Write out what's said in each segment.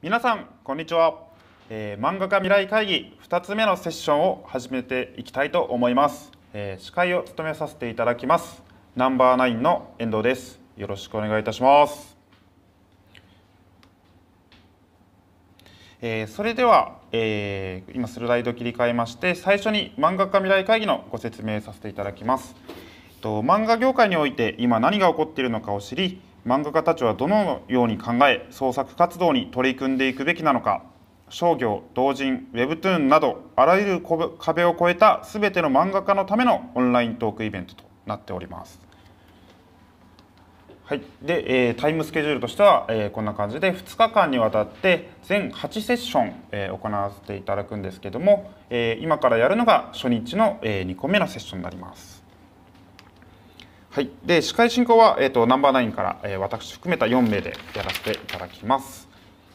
皆さんこんにちは、漫画家未来会議2つ目のセッションを始めていきたいと思います。司会を務めさせていただきますナンバー9の遠藤です。よろしくお願いいたします。それでは、今スライド切り替えまして最初に漫画家未来会議のご説明させていただきます。漫画業界において今何が起こっているのかを知り、漫画家たちはどのように考え創作活動に取り組んでいくべきなのか、商業、同人、ウェブトゥーンなどあらゆる壁を越えた全ての漫画家のためのオンライントークイベントとなっております。はい、で、タイムスケジュールとしては、こんな感じで2日間にわたって全8セッション、行わせていただくんですけども、今からやるのが初日の、2個目のセッションになります。はい、で司会進行は、ナンバー9から、私含めた4名でやらせていただきます。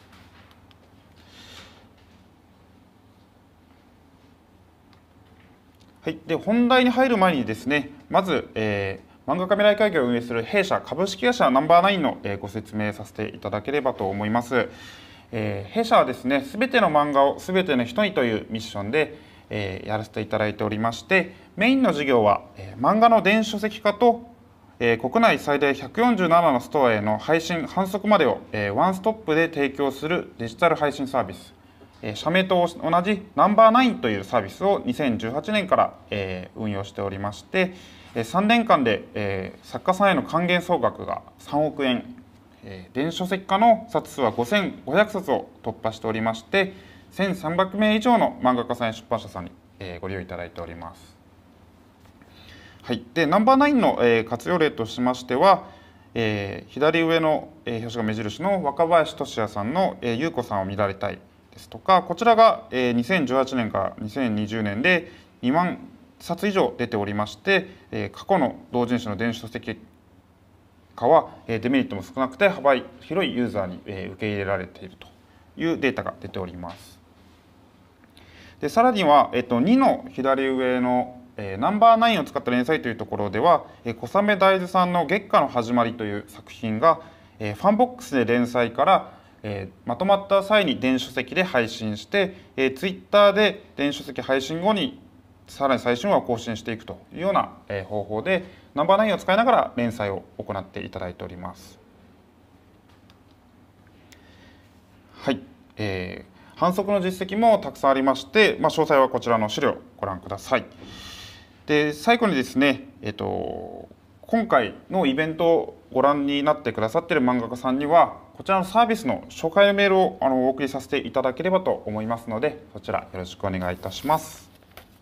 はい、で本題に入る前にですね、まず、漫画家未来会議を運営する弊社株式会社ナンバー9の、ご説明させていただければと思います。弊社はですね、すべての漫画をすべての人にというミッションで、やらせていただいておりまして、メインの事業は、漫画の電子書籍化と国内最大147のストアへの配信販促までをワンストップで提供するデジタル配信サービス、社名と同じナンバー9というサービスを2018年から運用しておりまして、3年間で作家さんへの還元総額が3億円、電子書籍化の冊数は5500冊を突破しておりまして、1300名以上の漫画家さんや出版社さんにご利用いただいております。はい、でナンバー9の活用例としましては、左上の表紙が目印の若林俊也さんの「優子さんを見られたい」ですとか、こちらが2018年から2020年で2万冊以上出ておりまして、過去の同人誌の電子書籍化はデメリットも少なくて幅広いユーザーに受け入れられているというデータが出ております。でさらには、2の左上のナンバー9を使った連載というところでは、小雨大豆さんの月下の始まりという作品が、ファンボックスで連載から、まとまった際に電子書籍で配信して、ツイッターで電子書籍配信後にさらに最新話を更新していくというような、方法でナンバー9を使いながら連載を行っていただいております。はい、販促の実績もたくさんありまして、詳細はこちらの資料をご覧ください。で最後にですね、今回のイベントをご覧になってくださっている漫画家さんにはこちらのサービスの紹介のメールをお送りさせていただければと思いますので、そちらよろしくお願いいたします。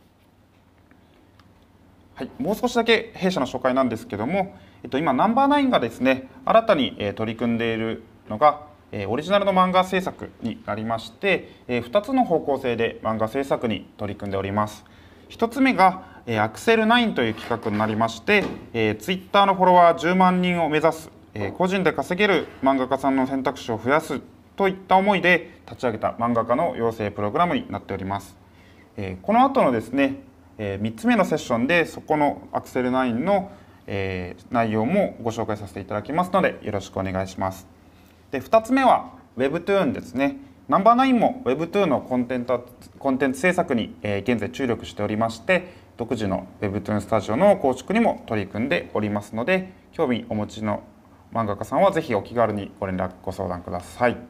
はい、もう少しだけ弊社の紹介なんですけども、今ナンバー9がですね新たに取り組んでいるのがオリジナルの漫画制作になりまして、2つの方向性で漫画制作に取り組んでおります。1つ目がアクセル9という企画になりまして、ツイッターのフォロワー10万人を目指す、個人で稼げる漫画家さんの選択肢を増やすといった思いで立ち上げた漫画家の養成プログラムになっております。この後のですね、3つ目のセッションでそこのアクセル9の内容もご紹介させていただきますのでよろしくお願いします。で2つ目は Webtoon ですね。ナンバー9も Webtoon のコンテンツ制作に現在注力しておりまして、独自の Webtoon スタジオの構築にも取り組んでおりますので、興味お持ちの漫画家さんはぜひお気軽にご連絡ご相談ください。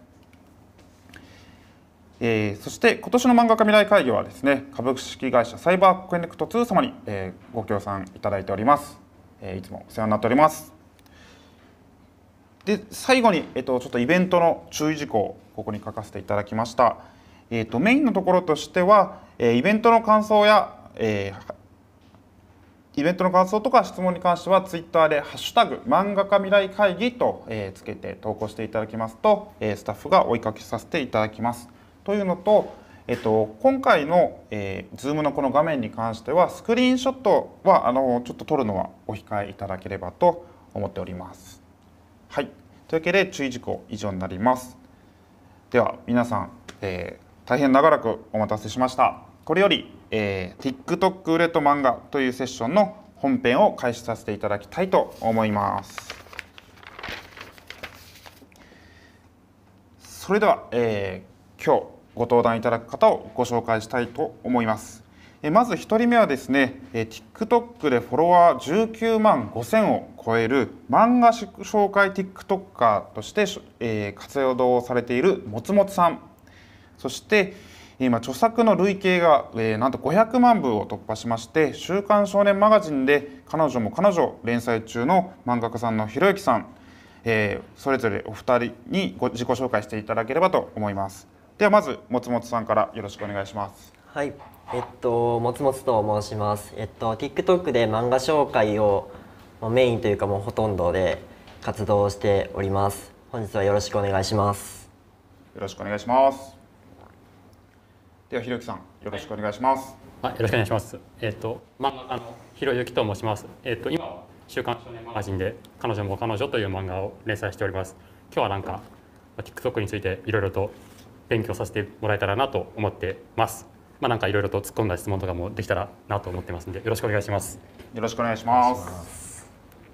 そして今年の漫画家未来会議はですね、株式会社サイバーコネクト2様にご協賛いただいております。いつもお世話になっております。で最後に、ちょっとイベントの注意事項をここに書かせていただきました。メインのところとしては、イベントの感想や、イベントの感想とか質問に関してはツイッターでハッシュタグ漫画家未来会議とつけて投稿していただきますと、スタッフが追いかけさせていただきます。というのと、今回の、Zoom のこの画面に関してはスクリーンショットはちょっと撮るのはお控えいただければと思っております。はい、というわけで注意事項以上になります。では皆さん、大変長らくお待たせしました。これより、TikTok 売れと漫画というセッションの本編を開始させていただきたいと思います。 それでは、今日ご登壇いただく方をご紹介したいと思います。まず1人目はですね、TikTok でフォロワー19万5000を超える漫画紹介 TikToker として、活動されているもつもつさん。そして今著作の累計が、なんと500万部を突破しまして、週刊少年マガジンで彼女連載中の漫画家さんのひろゆきさん、それぞれお二人に自己紹介していただければと思います。ではまずもつもつさんからよろしくお願いします。 はい、もつもつと申します。TikTok で漫画紹介をメインというかもうほとんどで活動しております。本日はよろしくお願いします。 よろしくお願いします。ではひろゆきさんよろしくお願いします。 よろしくお願いします。漫画家のひろゆきと申します。今は週刊少年マガジンで彼女も彼女という漫画を連載しております。今日はなんか TikTok についていろいろと勉強させてもらえたらなと思ってます。なんかいろいろと突っ込んだ質問とかもできたらなと思ってますのでよろしくお願いします。 よろしくお願いします。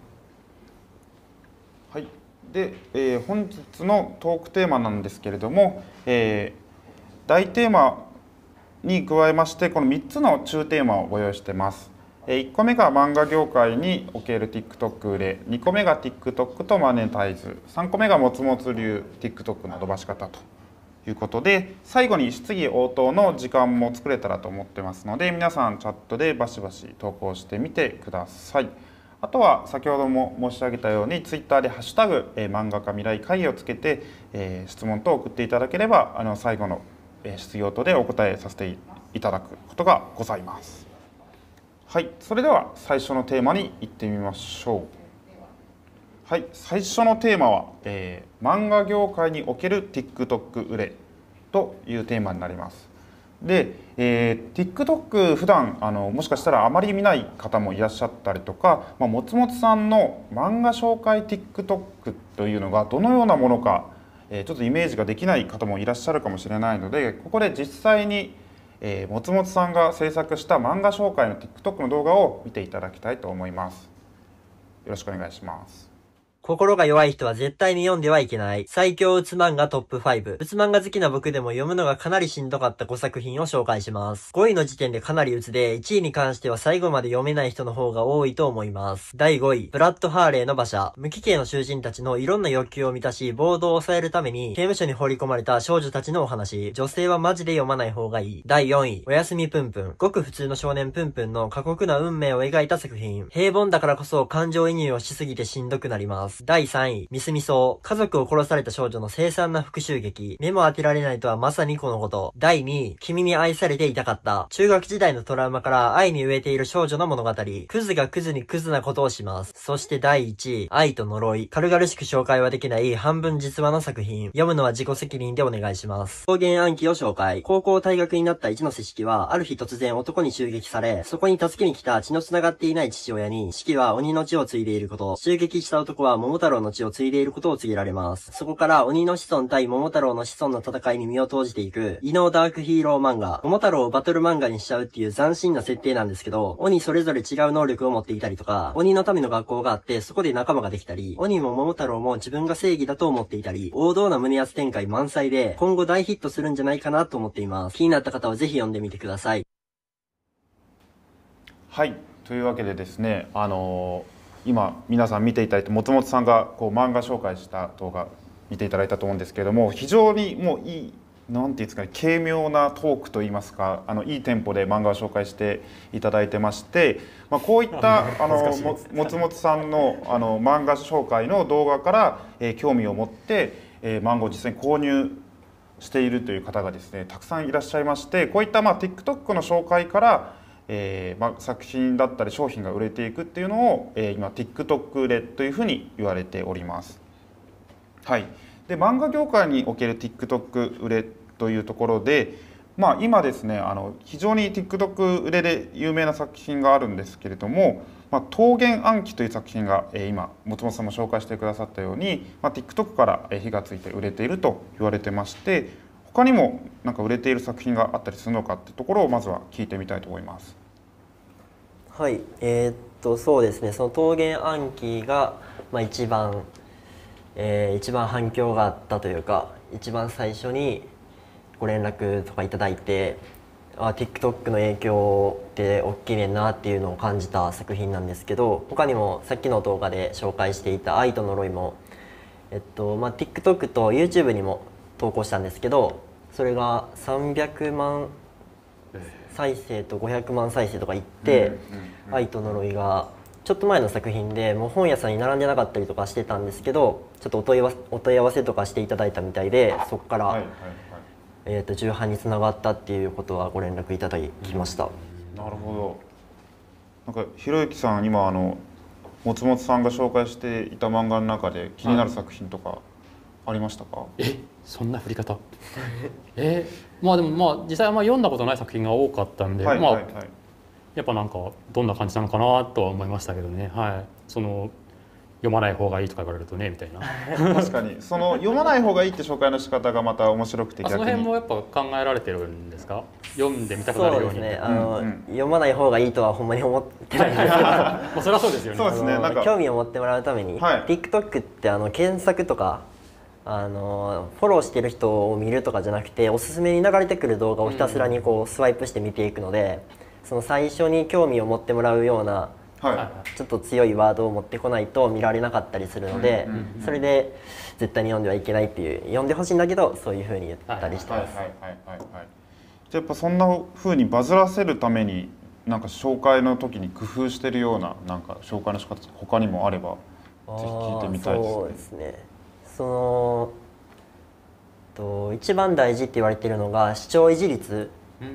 はい。で、本日のトークテーマなんですけれども、大テーマに加えましてこの3つの中テーマをご用意しています。1個目が漫画業界における TikTok 売れ、2個目が TikTok とマネタイズ、3個目がもつもつ流 TikTok の伸ばし方ということで、最後に質疑応答の時間も作れたらと思ってますので、皆さんチャットでバシバシ投稿してみてください。あとは先ほども申し上げたように Twitter でハッシュタグ漫画家未来会議をつけて質問等を送っていただければ最後の質疑応答でお答えさせていただくことがございます。はい、それでは最初のテーマに行ってみましょう。はい、最初のテーマは、漫画業界における TikTok 売れというテーマになります。で、TikTok 普段もしかしたらあまり見ない方もいらっしゃったりとか、もつもつさんの漫画紹介 TikTok というのがどのようなものか、ちょっとイメージができない方もいらっしゃるかもしれないので、ここで実際にもつもつさんが制作した漫画紹介の TikTok の動画を見ていただきたいと思います。よろしくお願いします。 心が弱い人は絶対に読んではいけない。最強うつ漫画トップ5。うつ漫画好きな僕でも読むのがかなりしんどかった5作品を紹介します。5位の時点でかなりうつで、1位に関しては最後まで読めない人の方が多いと思います。第5位、ブラッド・ハーレーの馬車。無期刑の囚人たちのいろんな欲求を満たし、暴動を抑えるために刑務所に放り込まれた少女たちのお話。女性はマジで読まない方がいい。第4位、おやすみぷんぷん。ごく普通の少年ぷんぷんの過酷な運命を描いた作品。平凡だからこそ感情移入をしすぎてしんどくなります。第3位、ミスミソウ。家族を殺された少女の凄惨な復讐劇。目も当てられないとはまさにこのこと。第2位、君に愛されていたかった。中学時代のトラウマから愛に飢えている少女の物語。クズがクズにクズなことをします。そして第1位、愛と呪い。軽々しく紹介はできない半分実話の作品。読むのは自己責任でお願いします。草原暗記を紹介。高校退学になった一ノ瀬四季は、ある日突然男に襲撃され、そこに助けに来た血の繋がっていない父親に、四季は鬼の血を継いでいること。襲撃した男は桃太郎の血を継いでいることを告げられます。そこから鬼の子孫対桃太郎の子孫の戦いに身を投じていく異能ダークヒーロー漫画。桃太郎をバトル漫画にしちゃうっていう斬新な設定なんですけど、鬼それぞれ違う能力を持っていたりとか、鬼のための学校があってそこで仲間ができたり、鬼も桃太郎も自分が正義だと思っていたり、王道な胸圧展開満載で今後大ヒットするんじゃないかなと思っています。気になった方はぜひ読んでみてください。 はい、というわけでですね、今皆さん見ていただいてもつもつさんが漫画紹介した動画見ていただいたと思うんですけれども、非常にもういいなんていうんですかね、軽妙なトークといいますかいいテンポで漫画を紹介していただいてまして、こういったもつもつさんの漫画紹介の動画から、興味を持って、漫画を実際に購入しているという方がですねたくさんいらっしゃいまして、こういったTikTok の紹介から作品だったり商品が売れていくっていうのを、今 TikTok 売れというふうに言われております。はい、で漫画業界における TikTok 売れというところで、今ですね非常に TikTok 売れで有名な作品があるんですけれども、桃源暗記という作品が、今もつもつさんも紹介してくださったように、TikTok から火がついて売れていると言われてまして、他にもなんか売れている作品があったりするのかってところをまずは聞いてみたいと思います。 はい、そうですね、その桃源暗記が、一番一番反響があったというか、一番最初にご連絡とかいただいて、TikTok の影響って大きいねんなっていうのを感じた作品なんですけど、他にもさっきの動画で紹介していた愛と呪いも、TikTok と YouTube にも投稿したんですけど、それが300万再生と500万再生とかいって、愛と呪いがちょっと前の作品でもう本屋さんに並んでなかったりとかしてたんですけど、ちょっとお問い合わせとかしていただいたみたいで、そこから、重版につながったっていうことはご連絡いただきました。 なるほど。なんかひろゆきさん、今もつもつさんが紹介していた漫画の中で気になる作品とかありましたか？ そんな振り方まあでも実際は読んだことない作品が多かったんで、やっぱなんかどんな感じなのかなとは思いましたけどね。その読まない方がいいとか言われるとねみたいな。 確かにその読まない方がいいって紹介の仕方がまた面白くて、 その辺もやっぱ考えられてるんですか？読んでみたくなるように。 そうですね。読まない方がいいとはほんまに思ってないんですけど、 それはそうですよね。 そうですね。なんか興味を持ってもらうために、TikTok って検索とかフォローしてる人を見るとかじゃなくて、おすすめに流れてくる動画をひたすらにこうスワイプして見ていくので、その最初に興味を持ってもらうようなちょっと強いワードを持ってこないと見られなかったりするので、それで絶対に読んではいけないっていう、読んでほしいんだけどそういう風に言ったりしてます。 じゃあやっぱそんな風にバズらせるためになんか紹介の時に工夫してるようななんか紹介の仕方他にもあればぜひ聞いてみたいですね。 そうですね。一番大事って言われているのが視聴維持率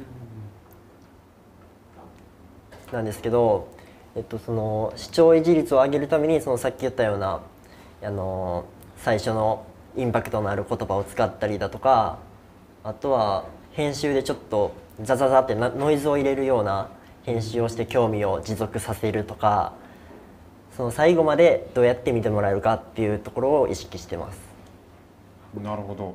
なんですけど、その視聴維持率を上げるために、そのさっき言ったような最初のインパクトのある言葉を使ったりだとか、あとは編集でちょっとザザザってノイズを入れるような編集をして興味を持続させるとか、その最後までどうやって見てもらえるかっていうところを意識してます。 なるほど。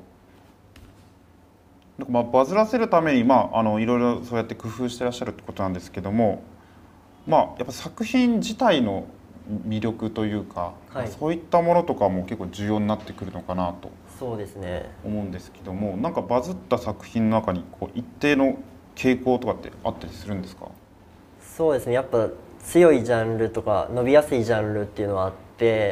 なんかバズらせるためにいろいろそうやって工夫してらっしゃるってことなんですけども、やっぱ作品自体の魅力というか、そういったものとかも結構重要になってくるのかなとそうですね思うんですけども、なんかバズった作品の中にこう一定の傾向とかってあったりするんですか？ そうですね。やっぱ強いジャンルとか伸びやすいジャンルっていうのはあって、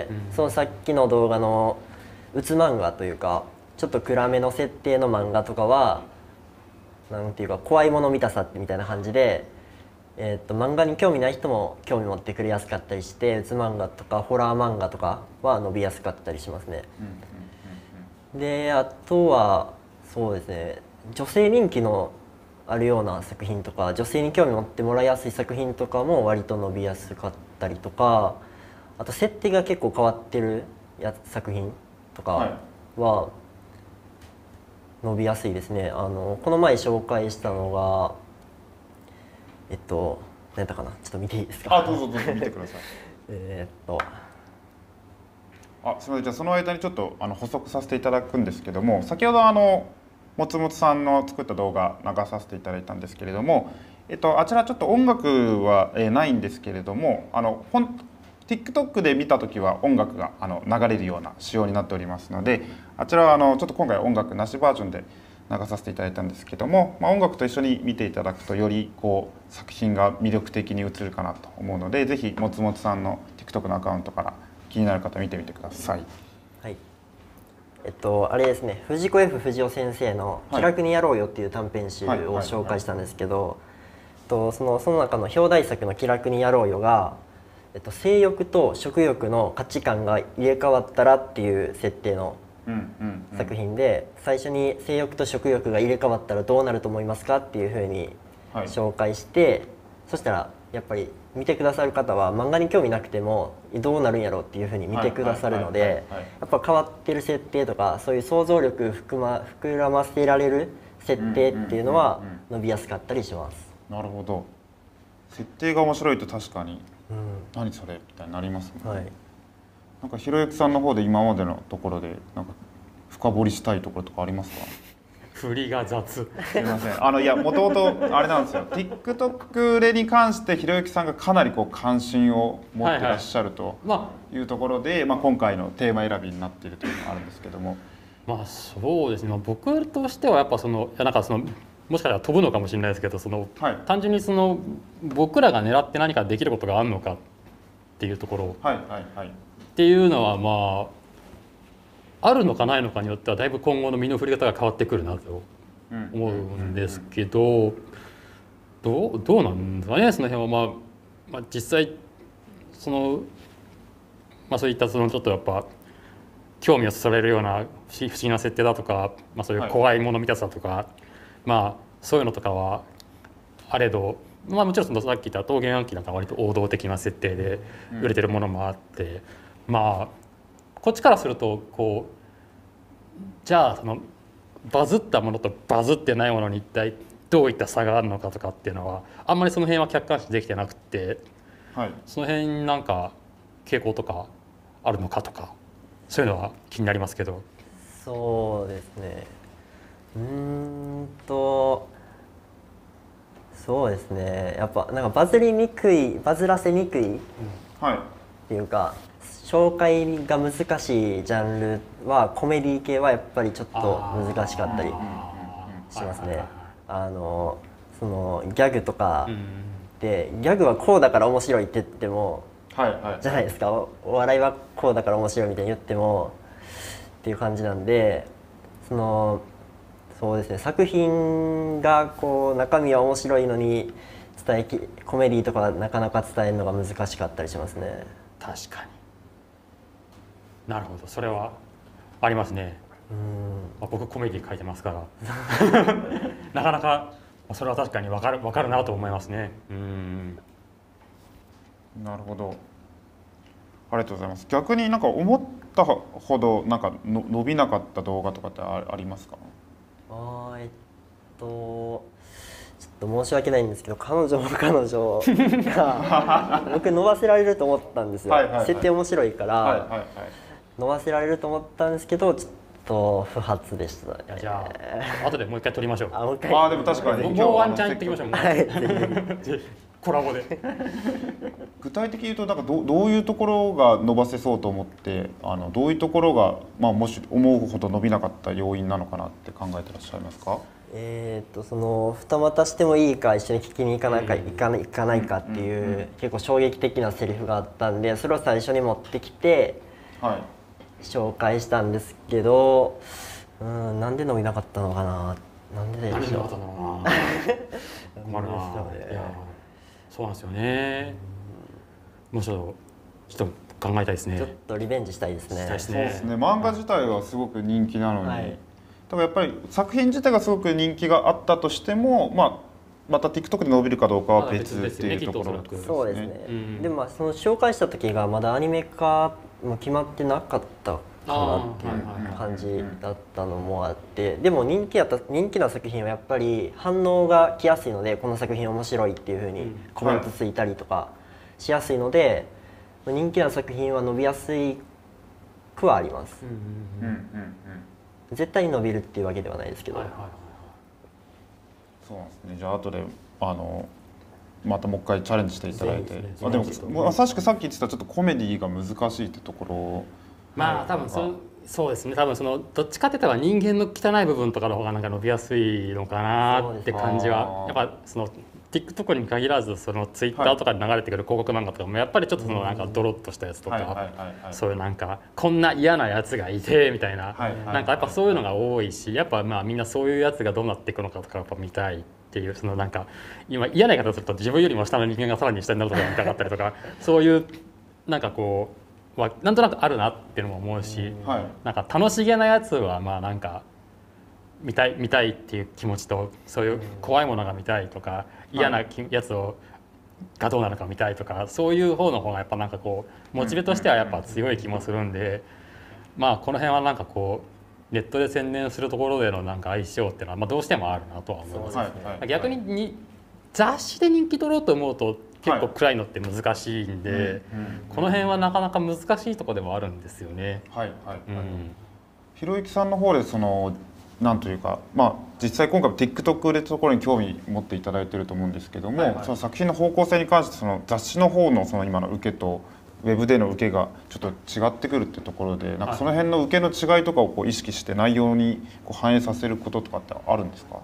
そのさっきの動画のうつ漫画というかちょっと暗めの設定の漫画とかはなんていうか怖いもの見たさみたいな感じで、漫画に興味ない人も興味持ってくれやすかったりして、うつ漫画とかホラー漫画とかは伸びやすかったりしますね。であとはそうですね、女性人気のあるような作品とか女性に興味持ってもらいやすい作品とかも割と伸びやすかったりとか、あと設定が結構変わってる作品とかは伸びやすいですね。この前紹介したのが何やったかな、ちょっと見ていいですか？ どうぞ見てください。すみません。じゃあその間にちょっと補足させていただくんですけども、先ほどもつもつさんの作った動画流させていただいたんですけれども、あちらちょっと音楽はないんですけれども、TikTok で見た時は音楽が流れるような仕様になっておりますので、あちらはちょっと今回音楽なしバージョンで流させていただいたんですけども、音楽と一緒に見ていただくとよりこう作品が魅力的に映るかなと思うので、ぜひもつもつさんの TikTok のアカウントから気になる方見てみてください。 はい。あれですね、藤子 F 不二雄先生の「気楽にやろうよ」っていう短編集を紹介したんですけど、その中の表題作の「気楽にやろうよ」が、性欲と食欲の価値観が入れ替わったらっていう設定の作品で、最初に性欲と食欲が入れ替わったらどうなると思いますかっていうふうに紹介して、そしたらやっぱり見てくださる方は漫画に興味なくてもどうなるんやろうっていうふうに見てくださるので、やっぱ変わってる設定とかそういう想像力膨らませられる設定っていうのは伸びやすかったりします。 なるほど。設定が面白いと確かに、何それみたいになりますもんね。なんかひろゆきさんの方で今までのところでなんか深掘りしたいところとかありますか？ 振りが雑。 すみません。いや、もともとあれなんですよ。TikTok レに関してひろゆきさんがかなりこう関心を持ってらっしゃるというところで、今回のテーマ選びになっているというのがあるんですけども。 そうですね。僕としてはやっぱなんかもしかしたら飛ぶのかもしれないですけど、 はい、 単純に僕らが狙って何かできることがあるのかっていうところ、 はいはいはい、 っていうのはあるのかないのかによってはだいぶ今後の身の振り方が変わってくるなと思うんですけど、どうなんですかね、その辺は。実際そういったちょっとやっぱ興味をそそられるような不思議な設定だとか、そういう怖いもの見たさとか、そういうのとかはあれど、もちろんさっき言った桃源暗記なんか割と王道的な設定で売れてるものもあって、こっちからするとじゃあバズったものとバズってないものに一体どういった差があるのかとかっていうのはあんまりその辺は客観視できてなくて、 はい、 その辺なんか傾向とかあるのかとか、そういうのは気になりますけど。 そうですね。そうですね。やっぱなんかバズらせにくいっていうか、紹介が難しいジャンルはコメディ系はやっぱりちょっと難しかったりしますね。そのギャグとかで、ギャグはこうだから面白いって言っても、じゃないですか。お笑いはこうだから面白いみたいに言ってもっていう感じなんで、そうですね、作品が中身は面白いのにコメディとかはなかなか伝えるのが難しかったりしますね。 確かに。なるほど、それはありますね。僕コメディ書いてますからなかなかそれは確かに分かるなと思いますね。 なるほど、ありがとうございます。逆になんか思ったほどなんか伸びなかった動画とかってありますか？ ちょっと申し訳ないんですけど、彼女が僕伸ばせられると思ったんですよ。設定面白いから伸ばせられると思ったんですけど、ちょっと不発でしたね。 じゃあ後でもう一回撮りましょう。 でも確かにもうワンチャンやっていきましょう。 ぜひコラボで。 具体的に言うとなんかどういうところが伸ばせそうと思って、どういうところが、もし思うほど伸びなかった要因なのかなって考えてらっしゃいますか？ 二股してもいいか一緒に聞きに行かないかっていう結構衝撃的なセリフがあったんで、それを最初に持ってきて紹介したんですけど、なんで伸びなかったのかな。なんででしょう。 困るな。そうなんですよね。もうちょっと考えたいですね。 ちょっとリベンジしたいですね。 そうですね。漫画自体はすごく人気なのに、だからやっぱり作品自体がすごく人気があったとしても、また TikTok で伸びるかどうかは別っていうところですね。 そうですね。でもその紹介した時がまだアニメ化も決まってなかったかなっていう感じだったのもあって、でも人気な作品はやっぱり反応が来やすいので、この作品面白いっていう風にコメントついたりとかしやすいので、人気な作品は伸びやすくはあります。絶対に伸びるっていうわけではないですけど。 そうなんですね。じゃあ後でまたもう一回チャレンジしていただいて、でもまさしくさっき言ってたちょっとコメディが難しいってところ、 多分そうですね。多分どっちかって言ったら人間の汚い部分とかの方がなんか伸びやすいのかなって感じは、やっぱTikTok に限らずTwitter とかで流れてくる広告漫画とかもやっぱりちょっとなんかドロッとしたやつとか、そういうなんかこんな嫌なやつがいてみたいな、なんかやっぱそういうのが多いし、やっぱみんなそういうやつがどうなっていくのかとかやっぱ見たいっていう、なんか今嫌な言い方すると自分よりも下の人間がさらに下になるとか見たかったりとか、そういうなんかなんとなくあるなっていうのも思うし、なんか楽しげなやつはなんか見たいっていう気持ちと、そういう怖いものが見たいとか、嫌なやつがどうなのか見たいとか、そういう方の方がやっぱなんかモチベとしてはやっぱ強い気もするんで、この辺はなんかネットで宣伝するところでのなんか相性っていうのはどうしてもあるなとは思います。逆に雑誌で人気取ろうと思うと結構暗いのって難しいんで、この辺はなかなか難しいところでもあるんですよね。 ひろゆきさんの方でなんというか、実際今回 TikTok でところに興味持っていただいていると思うんですけども、その作品の方向性に関してその雑誌の方のその今の受けとウェブでの受けがちょっと違ってくるっていうところで、なんかその辺の受けの違いとかをこう意識して内容にこう反映させることとかってあるんですか？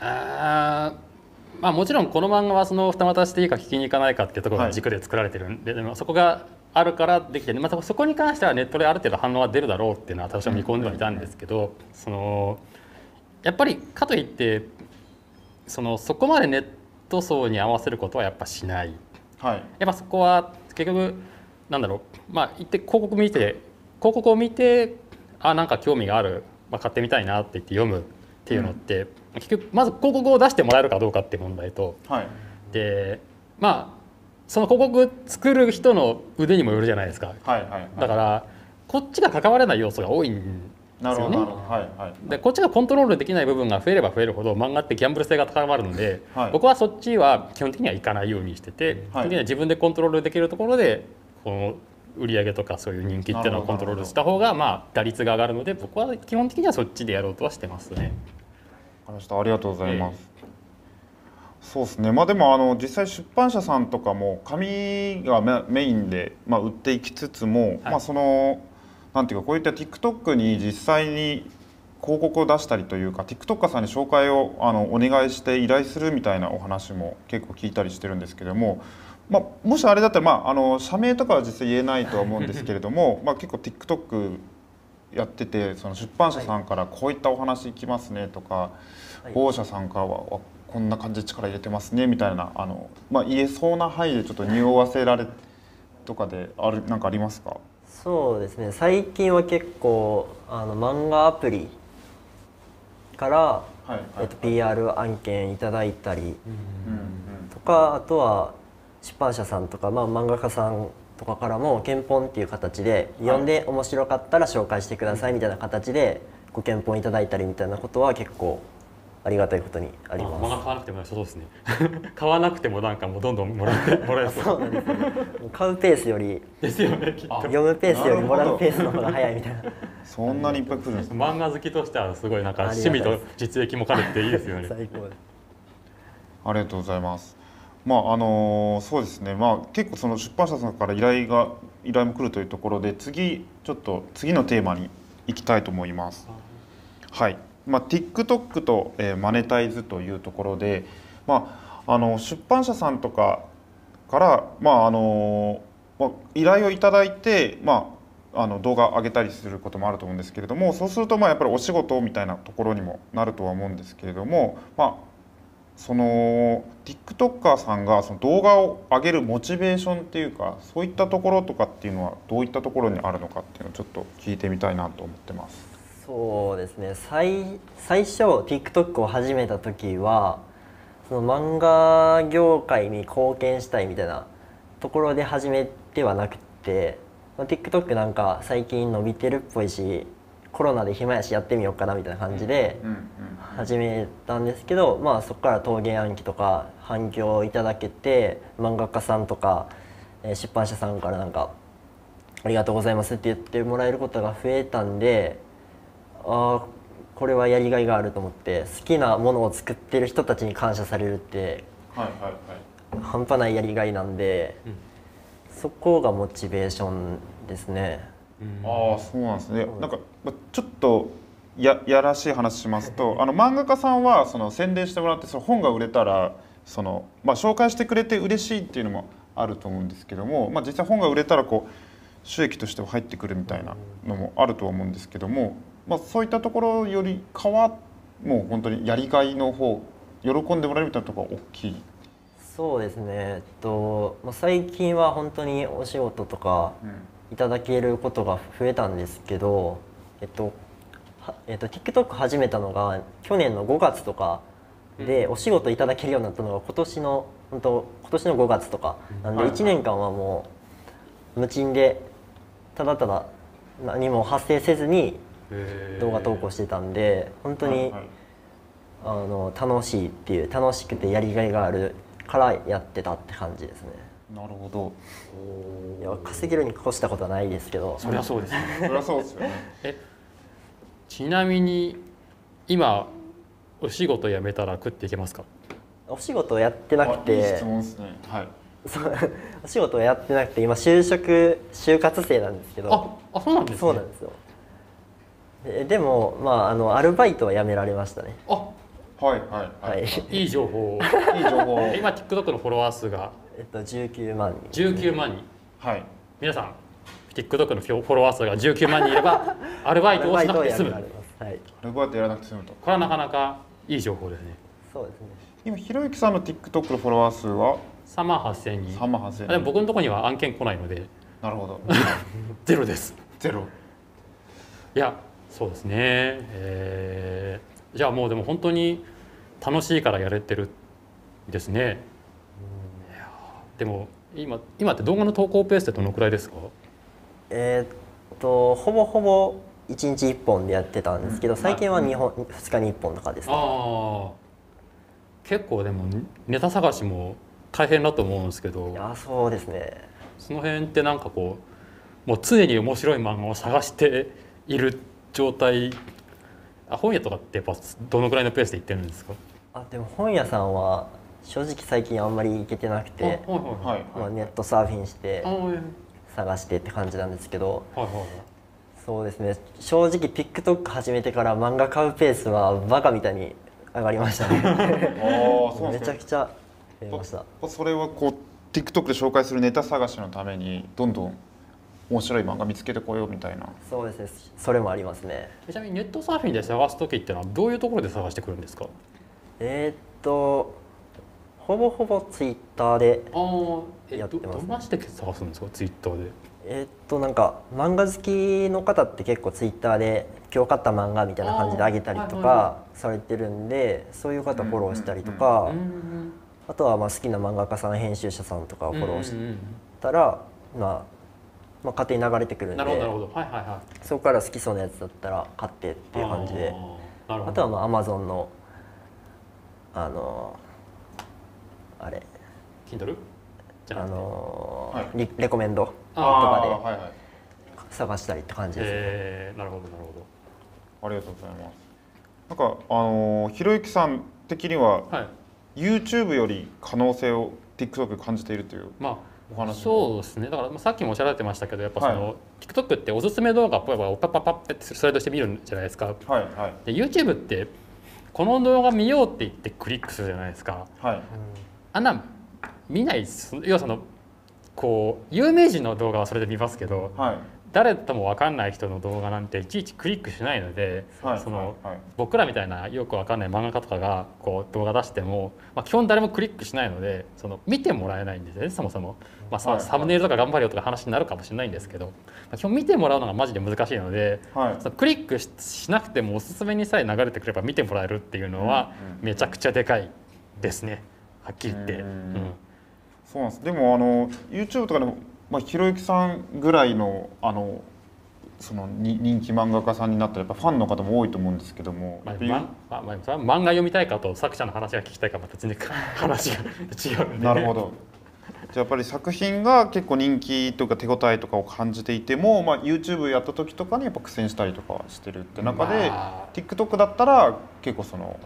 もちろんこの漫画はその二股していいか聞きに行かないかっていうところが軸で作られてるんで、そこがあるからできて、そこに関してはネットである程度反応は出るだろうっていうのは私は見込んではいたんですけど、やっぱりかといってそこまでネット層に合わせることはやっぱしない、やっぱそこは結局なんだろう、行って広告を見てなんか興味がある、買ってみたいなって言って読むっていうのって、結局まず広告を出してもらえるかどうかっていう問題と、でその広告作る人の腕にもよるじゃないですか。だからこっちが関われない要素が多いんですよね。でこっちがコントロールできない部分が増えれば増えるほど漫画ってギャンブル性が高まるので、僕はそっちは基本的にはいかないようにしてて、基本的には自分でコントロールできるところでこの売り上げとかそういう人気っていうのをコントロールした方が打率が上がるので、僕は基本的にはそっちでやろうとはしてますね。 わかりました。ありがとうございます。そうですね。でも実際出版社さんとかも紙がメインで売っていきつつも、なんていうかこういった TikTok に実際に広告を出したりというか TikToker さんに紹介をお願いして依頼するみたいなお話も結構聞いたりしてるんですけども、もしあれだったら社名とかは実際言えないとは思うんですけれども結構 TikTok やっててその出版社さんからこういったお話いきますねとか、某社さんからはこんな感じで力入れてますねみたいな言えそうな範囲でちょっと匂わせられとかでなんかありますか？ そうですね、最近は結構漫画アプリから、PR 案件いただいたりとか、あとは出版社さんとか、漫画家さんとかからも検本っていう形で読んで面白かったら紹介してくださいみたいな形でご検本いただいたりみたいなことは結構ありがたいことにあります。 漫画買わなくてもそうですね買わなくてもなんかもうどんどんもらえそう。 そうなんですね。買うペースよりですよね、きっと。 読むペースよりもらうペースの方が早いみたいな。 そんなにいっぱい来るんですか？ 漫画好きとしてはすごいなんか趣味と実益も兼ねていいですよね。 最高です。 ありがとうございます。そうですね。結構その出版社さんから依頼も来るというところでちょっと次のテーマに行きたいと思います。はい。TikTok とマネタイズというところで、出版社さんとかから依頼をいただいて動画を上げたりすることもあると思うんですけれども、そうするとやっぱりお仕事みたいなところにもなるとは思うんですけれども、その TikToker さんがその動画を上げるモチベーションっていうか、そういったところとかっていうのはどういったところにあるのかっていうのをちょっと聞いてみたいなと思ってます。 そうですね、最初 TikTok を始めた時はその漫画業界に貢献したいみたいなところで始めてはなくて、TikTok なんか最近伸びてるっぽいしコロナで暇やしやってみようかなみたいな感じで始めたんですけど、そこから陶芸暗記とか反響をいただけて、漫画家さんとか出版社さんからなんかありがとうございますって言ってもらえることが増えたんで、これはやりがいがあると思って、好きなものを作ってる人たちに感謝されるって半端ないやりがいなんで、そこがモチベーションですね。 そうなんですね。なんかちょっとやらしい話しますと漫画家さんはその宣伝してもらってその本が売れたら紹介してくれて嬉しいっていうのもあると思うんですけども、実際本が売れたら収益としては入ってくるみたいなのもあると思うんですけども、そういったところよりかはもう本当にやりがいの方、喜んでもらえるみたいなところが大きい。 そうですね、最近は本当にお仕事とかいただけることが増えたんですけど、TikTok 始めたのが去年の5月とかで、お仕事いただけるようになったのが今年の5月とかなんで、1年間はもう無賃でただただ何も発生せずに動画投稿してたんで、本当に楽しいっていう、楽しくてやりがいがあるからやってたって感じですね。 なるほど。 いや稼げるに越したことはないですけど。 そりゃそうですね。 そりゃそうですよね。 ちなみに今お仕事辞めたら食っていけますか？ お仕事やってなくいいて質問ですね。はい。 そうお仕事をやってなくて今就活生なんですけど。 そうなんですね。 そうなんですよ。でもまあアルバイトは辞められましたね。 はいはいははい。 い。 いい情報。 いい情報。 今 TikTok のフォロワー数が 19万人。 19万人。 はい。 皆さん TikTok のフォロワー数が19万人いればアルバイトをしなくて済む。 アルバイトを辞められます。はい。 アルバイトやらなくて済むと。 これはなかなかいい情報ですね。 そうですね。 今ひろゆきさんの TikTok のフォロワー数は 3万8000人。 3万8000 でも僕のところには案件来ないのでなるほど。 ゼロです。 ゼロ。 いやそうですね、じゃあもうでも本当に楽しいからやれてるんですね。いやでも今って動画の投稿ペースってどのくらいですか？ ほぼほぼ1日1本でやってたんですけど、最近は2日に1本とかですね。 ああ結構でもネタ探しも大変だと思うんですけど、 いやそうですね。 その辺ってなんかこうもう常に面白い漫画を探している状態。本屋とかってやっぱどのくらいのペースで行ってるんですか？ でも本屋さんは正直最近あんまり行けてなくて、 はいはいネットサーフィンしてはいはい探してって感じなんですけど、 はいはいはい。 そうですね。正直 TikTok 始めてから漫画買うペースはバカみたいに上がりましたね。 ああ、そうなんめですね。 ちゃくちゃ増えました。 それはこう TikTok で紹介するネタ探しのためにどんどん面白い漫画見つけてこようみたいな。 そうですね。それもありますね。 ちなみにネットサーフィンで探す時ってのはどういうところで探してくるんですか？ ほぼほぼツイッターでやってます。どんなして探すんですか？ツイッターで。 なんか漫画好きの方って結構ツイッターで今日買った漫画みたいな感じであげたりとかされてるんで、そういう方フォローしたりとか、あとはまあ好きな漫画家さん編集者さんとかをフォローしたらまあ勝手に流れてくるんで、 なるほどなるほど。はいはいはい。 そこから好きそうなやつだったら買ってっていう感じで、あとはまあ Amazon のあれ Kindle？ じゃなくてレコメンドとかはいはい。 で探したりって感じですね。 なるほどなるほありがとうございます。なんかひろゆきさん的には、 ど。はい。 YouTube より可能性を TikTok で感じているというお話。 そうですね。だからさっきもおっしゃられてましたけど、やっぱその、TikTok っておすすめ動画をパッパッパッってスライドして見るんじゃないですか。 はいはい。 で YouTube ってこの動画見ようって言ってクリックするじゃないですか。 はい。 あんな見ない。要はそのこう有名人の動画はそれで見ますけど、 はい。 誰とも分かんない人の動画なんていちいちクリックしないので、その僕らみたいなよく分かんない漫画家とかがこう動画出しても、基本誰もクリックしないので、その見てもらえないんですよね。そもそも、サムネイルとか頑張れよとか話になるかもしれないんですけど、基本見てもらうのがマジで難しいので、そのクリックしなくてもおすすめにさえ流れてくれば見てもらえるっていうのはめちゃくちゃでかいですね、はっきり言って。 そうなんです。でもYouTube とかでもひろゆきさんぐらいのその人気漫画家さんになったらやっぱファンの方も多いと思うんですけども、 漫画読みたいかと作者の話が聞きたいかまた全然話が違うんで。 なるほど。じゃあやっぱり作品が結構人気とか手応えとかを感じていても、YouTube やった時とかにやっぱ苦戦したりとかしてるって中で、TikTok だったら結構その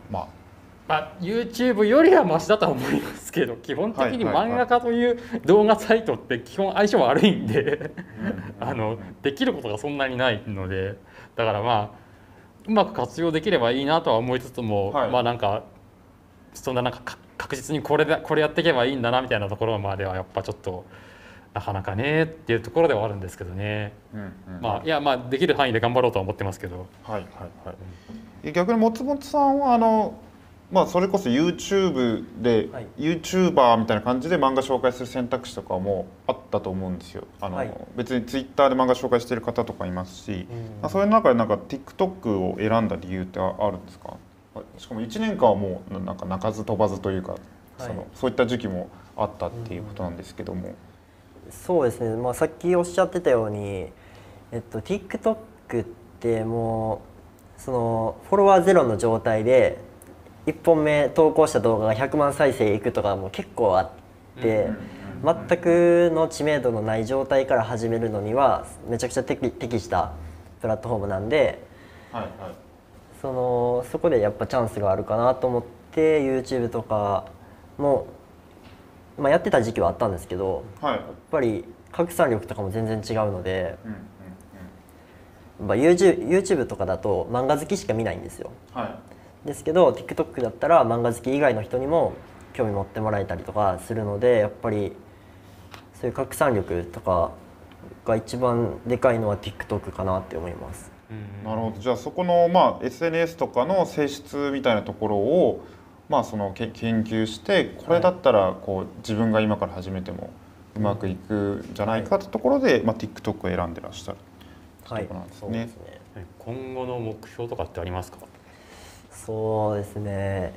YouTube よりはマシだとは思いますけど、基本的に漫画家という動画サイトって基本相性悪いんでできることがそんなにないので、だからうまく活用できればいいなとは思いつつも、なんかそんな確実にこれやっていけばいいんだなみたいなところまではやっぱちょっとなかなかねっていうところではあるんですけどね。いやできる範囲で頑張ろうとは思ってますけど。 逆にもつもつさんはそれこそ YouTube で YouTuber みたいな感じで漫画紹介する選択肢とかもあったと思うんですよ。別に Twitter で漫画紹介してる方とかいますし、そういう中でなんか TikTok を選んだ理由ってあるんですか？しかも1年間はもうなんか鳴かず飛ばずというか、そういった時期もあったっていうことなんですけども。 そうですね。さっきおっしゃってたように、TikTok ってもうそのフォロワーゼロの状態で1本目投稿した動画が100万再生いくとかも結構あって、全くの知名度のない状態から始めるのにはめちゃくちゃ適したプラットフォームなんで、 そこでやっぱチャンスがあるかなと思って YouTube とかも、まあ、やってた時期はあったんですけど、 はい。 やっぱり拡散力とかも全然違うので、 うんうんまあ、YouTube とかだと漫画好きしか見ないんですよ。 うん。はい。 ですけど TikTok だったら漫画好き以外の人にも興味持ってもらえたりとかするので、やっぱりそういう拡散力とかが一番でかいのは TikTok かなって思います。 なるほど。じゃあそこのまあ SNS とかの性質みたいなところをまあその研究して、これだったらこう自分が今から始めてもうまくいくんじゃないかってところで、まあ TikTok を選んでらっしゃるはい、 ところなんですそうでね。 すね。 今後の目標とかってありますか？ そうですね。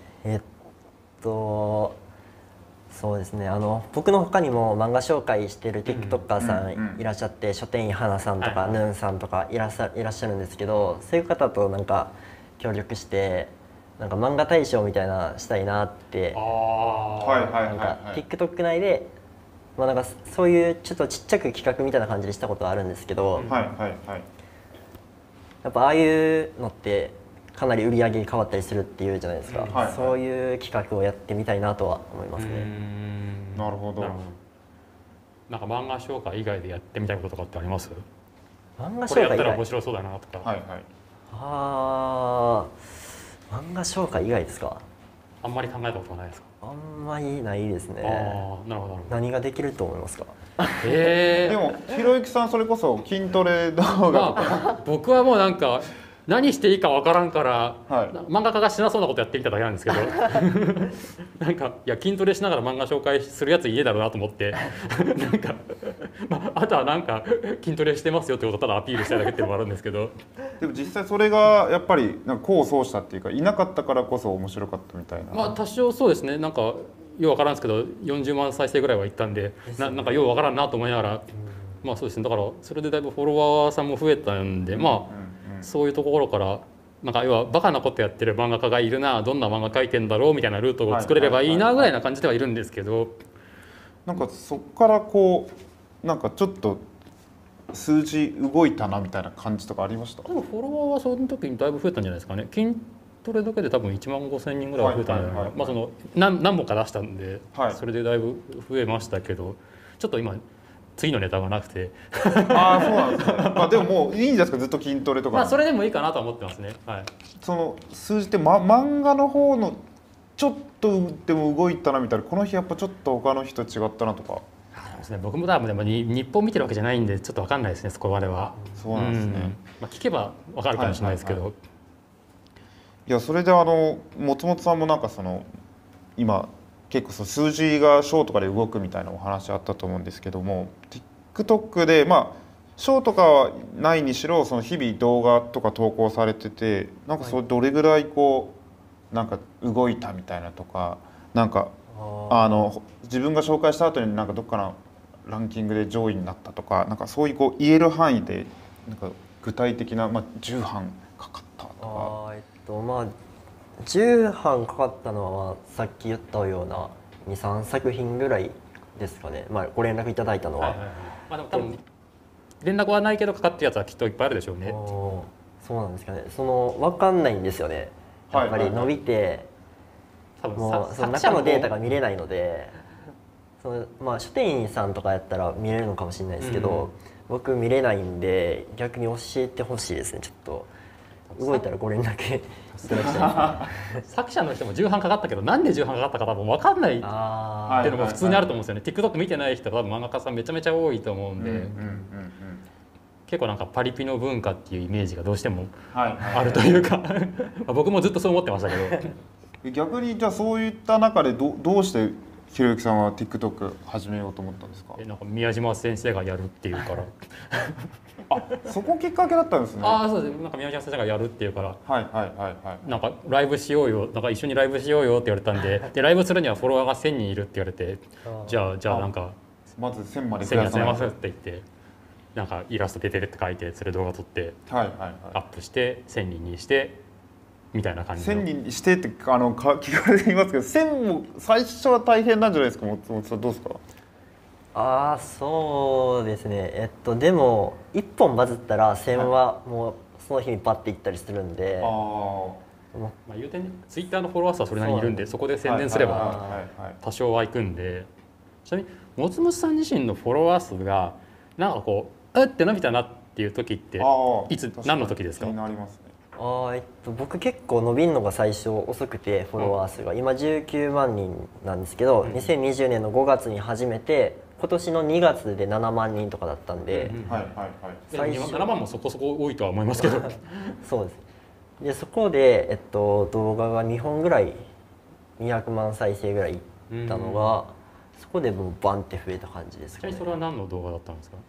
そうですね。僕の他にも漫画紹介してる TikToker さんいらっしゃって、書店員花さんとか、 はいヌンさんとかいらっしゃるんですけど、そういう方となんか協力してなんか漫画大賞みたいなしたいなってはいはいなんかはいはい。 TikTok 内で、まあ、なんかそういうちょっとちっちゃく企画みたいな感じでしたことはあるんですけど、 うんはいはいはい。 やっぱああいうのってかなり売り上げ変わったりするっていうじゃないですか、 うんはいはいそういう企画をやってみたいなとは思いますね。 なるほど。 なんか漫画紹介以外でやってみたいこととかってあります？ 漫画これやっ紹介以外、 たら面白そうだなとか。 はいはい。 あー、漫画紹介以外ですか？ あんまり考えたことがないですか？ あんまりないですね。 ああ、なるほどなるほど。 何ができると思いますか？ でもひろゆきさんそれこそ筋トレ動画とか、 まあ、僕はもうなんか何していいかわからんから、 はい漫画家がしなそうなことやってみただけなんですけどなんかいや筋トレしながら漫画紹介するやついねえだろうなと思ってなんか、まあ、あとはなんか筋トレしてますよってことをただアピールしたいだけっていうのもあるんですけど、 でも実際それがやっぱりなんか功を奏したっていうか、いなかったからこそ面白かったみたいな。 まあ多少そうですね。なんかようわからんですけど40万再生ぐらいはいったんで、なんかようわからんなと思いながら、まあそうですね。だからそれでだいぶフォロワーさんも増えたんで、まあそういうところからなんか要はバカなことやってる漫画家がいるな、どんな漫画描いてんだろうみたいなルートを作れればいいなぐらいな感じではいるんですけど、 なんかそこからこうなんかちょっと数字動いたなみたいな感じとかありました？ 多分フォロワーはその時にだいぶ増えたんじゃないですかね。筋トレだけで多分1万5,000人ぐらいは増えたんじゃないかな。まあその何本か出したんで、 はいそれでだいぶ増えましたけど、ちょっと今次のネタがなくてああそうなんですね。まあでももういいんじゃないですか、ずっと筋トレとか。 まあそれでもいいかなとは思ってますね。はい。 その数字って、漫画の方のちょっとでも動いたなみたいな、この日やっぱちょっと他の人違ったなとか。 そうですね。僕も多分でも日本見てるわけじゃないんでちょっとわかんないですね。そこまでは。 そうなんですね。 まあ聞けばわかるかもしれないですけど。 はいいやそれでもつもつさんもなんかその今結構数字がショーとかで動くみたいなお話あったと思うんですけども、 TikTok でまあショーとかはないにしろ、その日々動画とか投稿されてて、なんかそれどれぐらいこうなんか動いたみたいなとか、なんか自分が紹介した後になんかどっかのランキングで上位になったとか、なんかそういうこう言える範囲でなんか具体的な、まあ、10版かかったとか。 まあ10版かかったのは、まあ、さっき言ったような23作品ぐらいですかね、まあ、ご連絡いただいたのは。 まあでも多分連絡はないけどかかってるやつはきっといっぱいあるでしょうね。 そうなんですかね。分かんないんですよね。やっぱり伸びて、 多分もうその中のデータが見れないので、まあ書店員さんとかやったら見れるのかもしれないですけど、僕見れないんで逆に教えてほしいですね。ちょっと動いたらご連絡いただきたいです。 作者の人も重版かかったけどなんで重版かかったか多分分かんないっていうのも普通にあると思うんですよね。TikTok 見てない人多分漫画家さんめちゃめちゃ多いと思うんで、結構なんかパリピの文化っていうイメージがどうしてもあるというか僕もずっとそう思ってましたけど。 逆にじゃあそういった中でどうしてひろゆきさんは TikTok 始めようと思ったんですか？ なんか宮島先生がやるっていうからそこきっかけだったんですね。 ああそうです。なんか宮島先生がやるっていうから、 はいはいはいはい。 なんかライブしようよ、なんか一緒にライブしようよって言われたんで、でライブするにはフォロワーが1,000人いるって言われて、じゃあなんかまず1000まで 1000人集めますっはて言って、なんかイラスト出てるって書いてそれ動画撮っていはいアッはプして1,000人にしてみたいな感い。 じの。 1000人にしてって聞かれていますけど、1000も最初は大変なんじゃないですか。もつもつさんどうですか？ そうですね。でも1本バズったら1000はもうその日にパッて行ったりするんで、 あまあ、言うてねツイッターのフォロワー数はそれなりにいるんでそこで宣伝すれば多少は行くんで。ちなみにもつもつさん自身のフォロワー数がなんかこうって伸びたなっていう時っていつ何の時ですか？ 気になりますね。 僕結構伸びるのが最初遅くてフォロワー数が今19万人なんですけど、2020年の5月に始めて今年の2月で7万人とかだったんで、 最初7万もそこそこ多いとは思いますけどそうです。でそこで、動画が2本ぐらい200万再生ぐらいいったのが、そこでもうバンって増えた感じですかね。 ちなみにそれは何の動画だったんですか？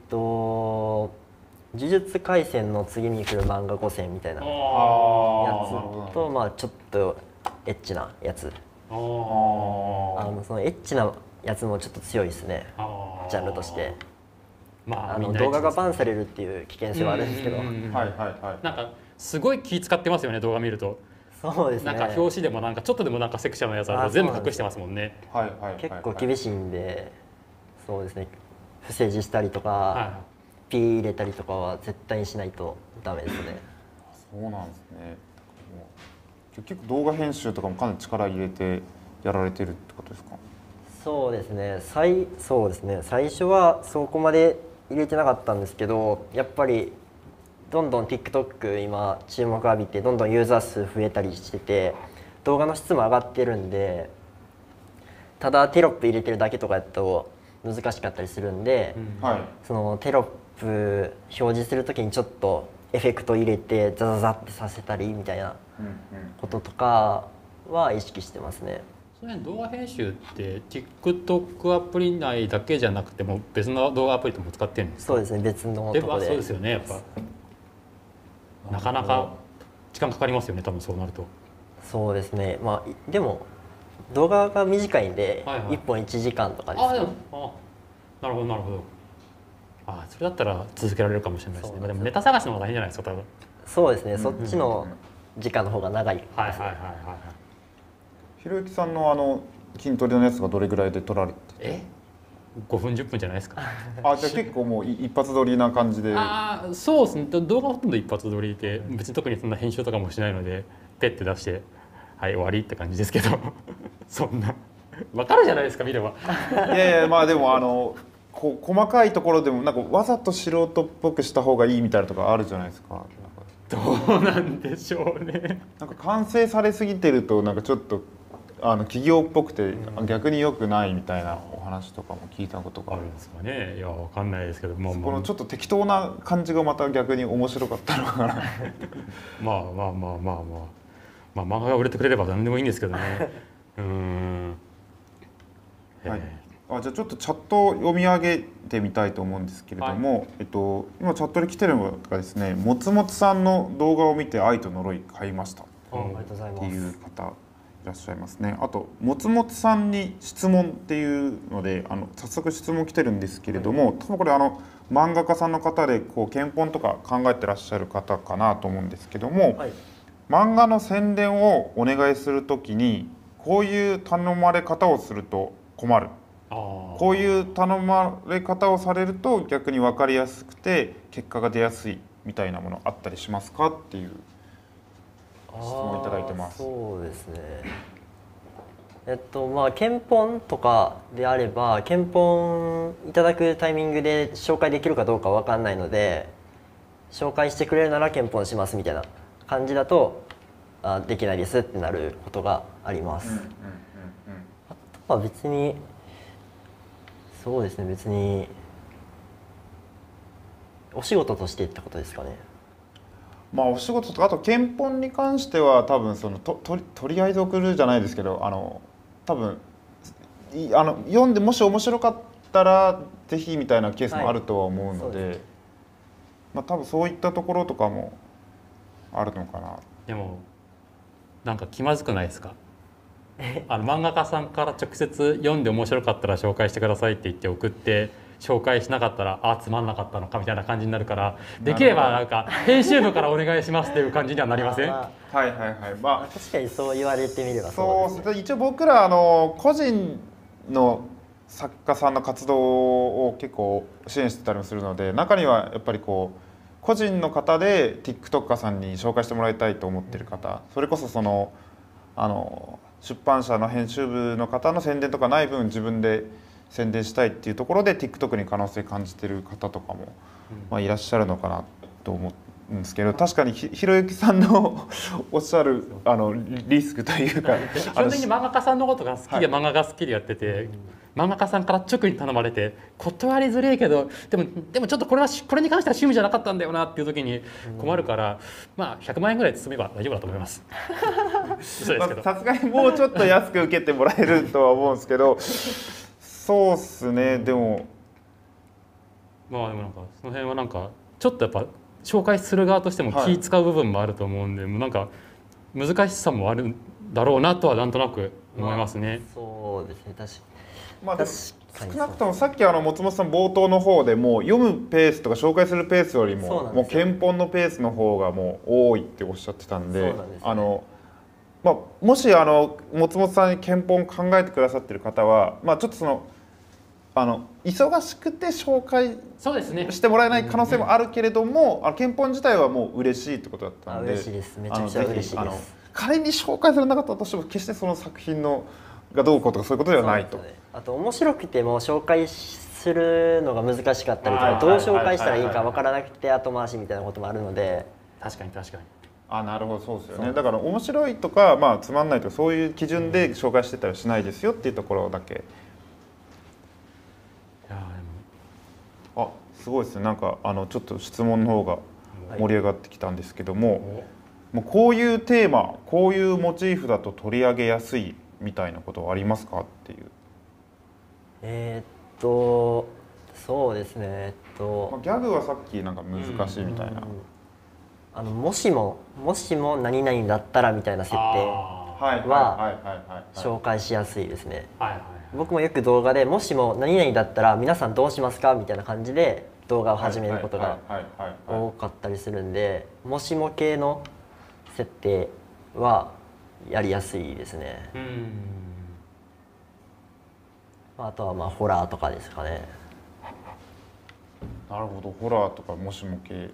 呪術廻戦の次に来る漫画5選みたいなやつと、まあちょっとエッチなやつ。そのエッチなやつもちょっと強いですね、ジャンルとして。まあ動画がバンされるっていう危険性はあるんですけど、 なんかすごい気使ってますよね動画見ると。 そうですね。 なんか表紙でもなんかちょっとでもなんかセクシャルなやつあると全部隠してますもんね。 結構厳しいんで、そうですね。不正字したりとか、ピー入れたりとかは絶対にしないとダメですね。 そうなんですね。結局動画編集とかもかなり力入れてやられてるってことですか？ そうですね。そうですね。最初はそこまで入れてなかったんですけど、やっぱりどんどん TikTok 今注目浴びてどんどんユーザー数増えたりしてて、動画の質も上がってるんで、ただテロップ入れてるだけとかやと難しかったりするんで、そのテロップ表示するときにちょっとエフェクト入れてザザザってさせたりみたいなこととかは意識してますね。 それ動画編集って TikTok アプリ内だけじゃなくても別の動画アプリとも使ってるんですか？ そうですね、別のとこで。 そうですよね、やっぱなかなか時間かかりますよね、多分そうなると。 そうですね。まあでも動画が短いんで、1本1時間とかですね。 なるほどなるほど。それだったら続けられるかもしれないですね。でもネタ探しの方が大変じゃないですか、多分。 そうですね、そっちの時間の方が長いですね。 ひろゆきさんの筋トレのやつがどれぐらいで撮られて ？5分10分じゃないですか。 じゃあ結構もう一発撮りな感じで。 そうですね。動画ほとんど一発撮りで別に特にそんな編集とかもしないのでペッて出してはい終わりって感じですけどそんな分かるじゃないですか見れば。 いやいやまあでも細かいところでもなんかわざと素人っぽくした方がいいみたいなとかあるじゃないですか。 どうなんでしょうね。 なんか完成されすぎてるとなんかちょっと企業っぽくて逆に良くないみたいなお話とかも聞いたことがあるんですかね。いやわかんないですけど、このちょっと適当な感じがまた逆に面白かったのかな。 漫画が売れてくれれば何でもいいんですけどね。 じゃあちょっとチャットを読み上げてみたいと思うんですけれども、今チャットで来てるのがですね、もつもつさんの動画を見て愛と呪い買いましたっていう方いらっしゃいますね。あともつもつさんに質問っていうので早速質問来てるんですけれども、多分これ漫画家さんの方で検本とか考えてらっしゃる方かなと思うんですけども、漫画の宣伝をお願いするときにこういう頼まれ方をすると困る、こういう頼まれ方をされると逆に分かりやすくて結果が出やすいみたいなものあったりしますかっていう質問をいただいてます。 そうですね。まあ検本とかであれば検本いただくタイミングで紹介できるかどうかわかんないので、紹介してくれるなら検本しますみたいな感じだとできないですってなることがあります。あとは別にそうですね、別にお仕事としてってことですかね。 まあお仕事とかあと検本に関しては多分とりあえず送るじゃないですけど多分読んでもし面白かったらぜひみたいなケースもあるとは思うので、まあ多分そういったところとかもあるのかな。 でもなんか気まずくないですか？漫画家さんから直接読んで面白かったら紹介してくださいって言って送って紹介しなかったらつまんなかったのかみたいな感じになるから、できればなんか編集部からお願いしますっていう感じにはなりません？ まあ確かにそう言われてみればそうですね。一応僕ら個人の作家さんの活動を結構支援してたりもするので、中にはやっぱり個人の方で TikToker さんに紹介してもらいたいと思ってる方、それこそ出版社の編集部の方の宣伝とかない分自分で宣伝したいっていうところで TikTok に可能性感じてる方とかも、いらっしゃるのかなと思うんですけど、確かにひろゆきさんのおっしゃるリスクというか基本的に漫画家さんのことが好きで、漫画が好きでやってて、漫画家さんから直に頼まれて断りづれえけどでもちょっとこれに関しては趣味じゃなかったんだよなっていう時に困るから、100万円ぐらい包めば大丈夫だと思います。嘘ですけど、 さすがにもうちょっと安く受けてもらえるとは思うんですけど、そうっすね。でもでもなんかその辺はなんかちょっとやっぱ紹介する側としても気使う部分もあると思うんで、もうなんか難しさもあるんだろうなとはなんとなく思いますね。 そうですね、 でも少なくともさっき松本さん冒頭の方でもう読むペースとか紹介するペースよりももう憲法のペースの方がもう多いっておっしゃってたんで、もし松本さんに憲法考えてくださってる方は、ちょっと忙しくて紹介してもらえない可能性もあるけれども、憲法自体はもう嬉しいってことだったんで、 嬉しいです。めちゃくちゃ嬉しいです。 仮に紹介されなかったとしても決してその作品のがどうこうとかそういうことではないと。 あと面白くても紹介するのが難しかったりとか、どう紹介したらいいか分からなくて後回しみたいなこともあるので。 確かに確かに。 なるほど、そうですよね。だから面白いとか、つまんないとかそういう基準で紹介してたりしないですよっていうところだけ。すごいですね。なんかちょっと質問の方が盛り上がってきたんですけども、もうこういうテーマ、こういうモチーフだと取り上げやすいみたいなことはありますかっていう。 そうですね。 ギャグはさっきなんか難しいみたいな。 もしも何々だったらみたいな設定は紹介しやすいですね。僕もよく動画でもしも何々だったら皆さんどうしますかみたいな感じで動画を始めることが多かったりするんで、もしも系の設定はやりやすいですね。あとはホラーとかですかね。 なるほど、ホラーとかもしも系。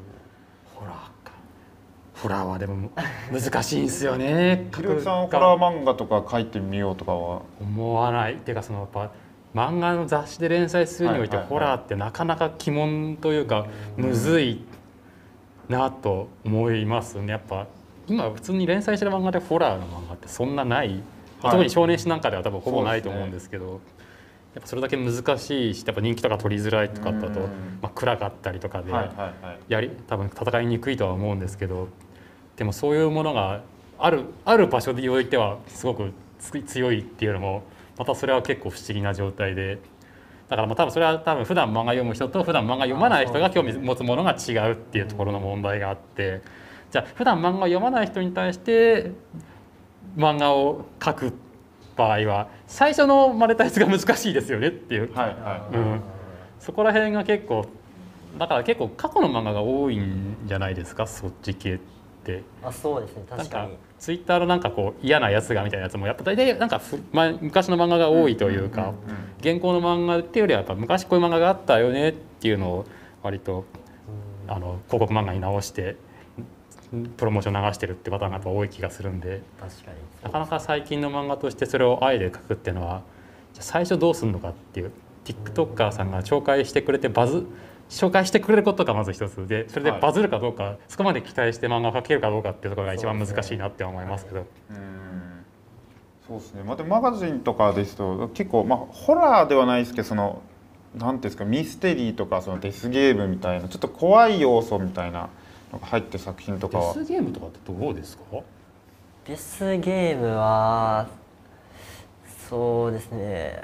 ホラーはでも難しいんですよね。 ひろゆきさんホラー漫画とか書いてみようとかは思わない。てかやっぱ漫画の雑誌で連載するにおいてホラーってなかなか鬼門というかむずいなと思いますね。やっぱ今普通に連載してる漫画でホラーの漫画ってそんなない、特に少年誌なんかでは多分ほぼないと思うんですけど、やっぱそれだけ難しいし、やっぱ人気とか取りづらいとかだと、暗かったりとかで多分戦いにくいとは思うんですけど、でもそういうものがある場所においてはすごく強いっていうのもまたそれは結構不思議な状態で、だから多分それは普段漫画読む人と普段漫画読まない人が興味持つものが違うっていうところの問題があって、じゃあ普段漫画を読まない人に対して漫画を描く場合は最初のマネタイズが難しいですよねっていう、そこら辺が結構だから結構過去の漫画が多いんじゃないですか、そっち系って。 そうですね、確かに。 ツイッターのなんか嫌なやつがみたいなやつもやっぱ大体なんか昔の漫画が多いというか、現行の漫画っていうよりはやっぱ昔こういう漫画があったよねっていうのを割と広告漫画に直してプロモーション流してるってパターンがやっぱ多い気がするんで、なかなか最近の漫画としてそれをあえて描くっていうのはじゃ最初どうするのかっていう、 TikToker さんが紹介してくれて紹介してくれることがまず一つで、それでバズるかどうか、そこまで期待して漫画を描けるかどうかっていうところが一番難しいなって思いますけど。 そうですね。でもマガジンとかですと結構ホラーではないですけど、なんていうんですか、ミステリーとかデスゲームみたいなちょっと怖い要素みたいなのが入ってる作品とかは。 デスゲームとかってどうですか？ デスゲームはそうですね。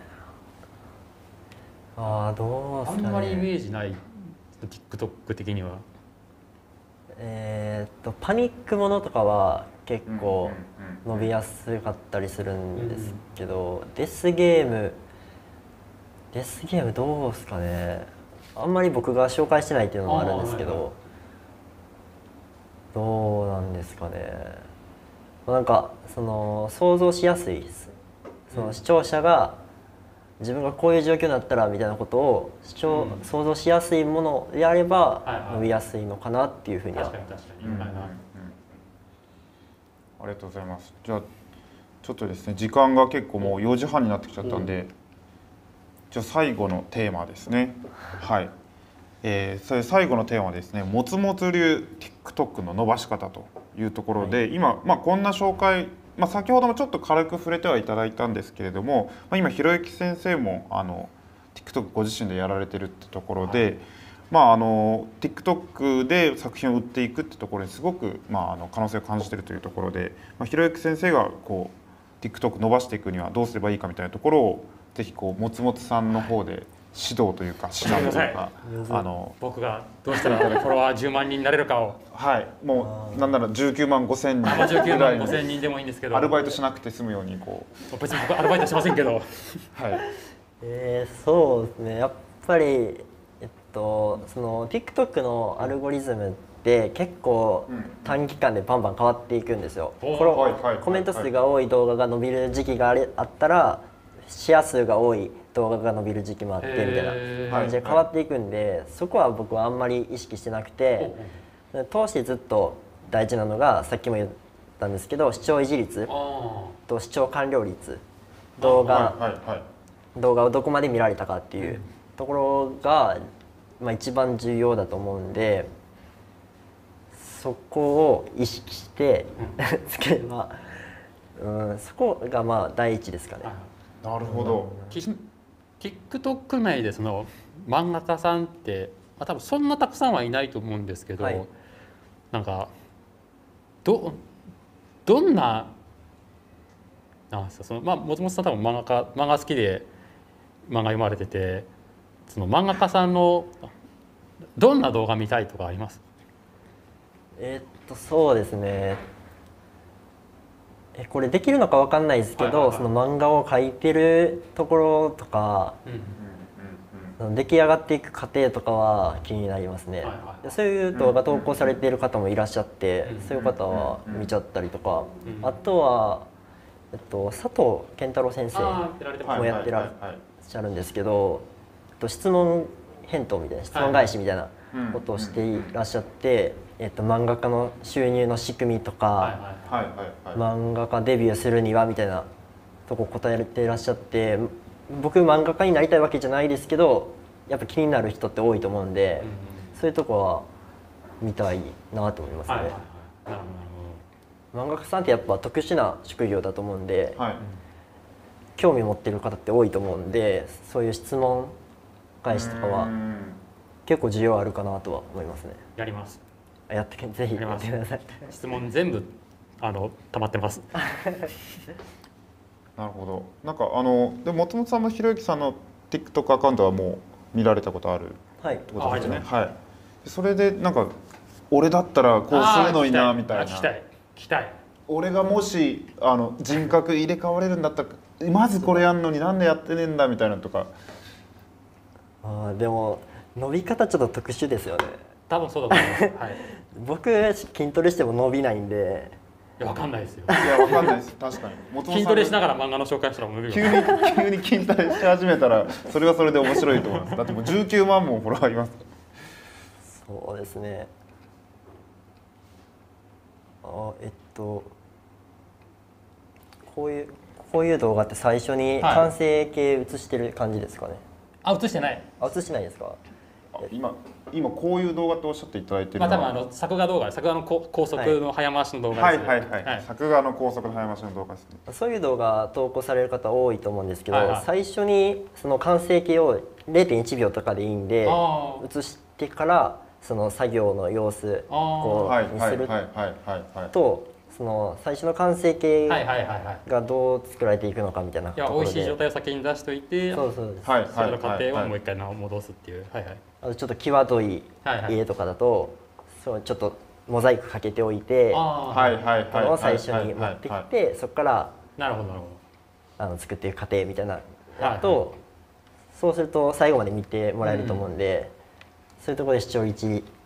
どうですかね。 あんまりイメージない。TikTok 的にはパニックものとかは結構伸びやすかったりするんですけど、デスゲームどうですかね。あんまり僕が紹介してないっていうのもあるんですけど、どうなんですかね。なんか想像しやすいです。視聴者が自分がこういう状況になったらみたいなことを想像しやすいものであれば伸びやすいのかなっていうふうには。 確かに確かに、はいはい。 ありがとうございます。じゃあちょっとですね、時間が結構もう4時半になってきちゃったんで、じゃあ最後のテーマですね。はい。それ最後のテーマはですね、もつもつ流 TikTok の伸ばし方というところで、今、こんな紹介、先ほどもちょっと軽く触れてはいただいたんですけれども、今ひろゆき先生もTikTok ご自身でやられてるってところで、TikTok で作品を売っていくってところにすごく、可能性を感じているというところで、ひろゆき先生がこう TikTok 伸ばしていくにはどうすればいいかみたいなところをぜひこうもつもつさんの方で指導というか指南というか、 僕がどうしたらフォロワー10万人になれるかを、 はい、もうなんなら19万5千人 19万ぐらいの 5千人でもいいんですけど、 アルバイトしなくて済むようにこ別に僕アルバイトしませんけど、 はいそうですね、やっぱりその TikTok のアルゴリズムって結構短期間でバンバン変わっていくんですよ。コメント数が多い動画が伸びる時期があったらシェア数が多い動画が伸びる時期もあってみたいな感じで変わっていくんで、そこは僕はあんまり意識してなくて、通してずっと大事なのがさっきも言ったんですけど、視聴維持率と視聴完了率、動画をどこまで見られたかっていうところが一番重要だと思うんで、そこを意識してつければ、そこが第一ですかね。 なるほど。 TikTok 内でその漫画家さんって多分そんなたくさんはいないと思うんですけど、なんかどんななんですか、そのもともとさん多分漫画好きで漫画読まれてて、その漫画家さんのどんな動画見たいとかあります？ そうですね。これできるのかわかんないですけど、その漫画を描いてるところとか、出来上がっていく過程とかは気になりますね。そういう動画投稿されている方もいらっしゃって、そういう方は見ちゃったりとか、あとは佐藤健太郎先生もやってらっしゃるんですけど、質問返答みたいな、質問返しみたいなことをしていらっしゃって、漫画家の収入の仕組みとか、漫画家デビューするにはみたいなとこ答えていらっしゃって、僕漫画家になりたいわけじゃないですけど、やっぱ気になる人って多いと思うんで、そういうとこは見たいなと思いますね。漫画家さんってやっぱ特殊な職業だと思うんで、興味持ってる方って多いと思うんで、そういう質問返しとかは結構需要あるかなとは思いますね。 やります。 ぜひやってください。 質問全部溜まってます。 なるほど。なんかでもともとさんもひろゆきさんの TikTok アカウントはもう見られたことあるってことですね。はい。それでなんか俺だったらこうするのになみたいな。 聞きたい。 俺がもし人格入れ替われるんだったらまずこれやんのになんでやってねえんだみたいなとか。 でも伸び方ちょっと特殊ですよね。 多分そうだと思います。はい。 僕筋トレしても伸びないんで。 いやわかんないですよ。 いやわかんないです。確かに。 筋トレしながら漫画の紹介したら伸びる。 急に筋トレし始めたらそれはそれで面白いと思います。だってもう19万もフォロワーいます。 そうですね。こういう動画って最初に完成形映してる感じですかね。 映してない。 映してないですか。 今こういう動画とおっしゃっていただいてるのは、 多分作画の高速の早回しの動画です。 作画の高速の早回しの動画ですね。 そういう動画投稿される方多いと思うんですけど、最初にその完成形を 0.1 秒とかでいいんで映してからその作業の様子にすると、その最初の完成形がどう作られていくのかみたいなところで、 美味しい状態を先に出しておいて、その過程をもう一回戻すっていう。 あとちょっと際どい家とかだと、ちょっとモザイクかけておいて、を最初に持ってきて、そこから作っていく過程みたいなと、そうすると最後まで見てもらえると思うんで、そういうところで視聴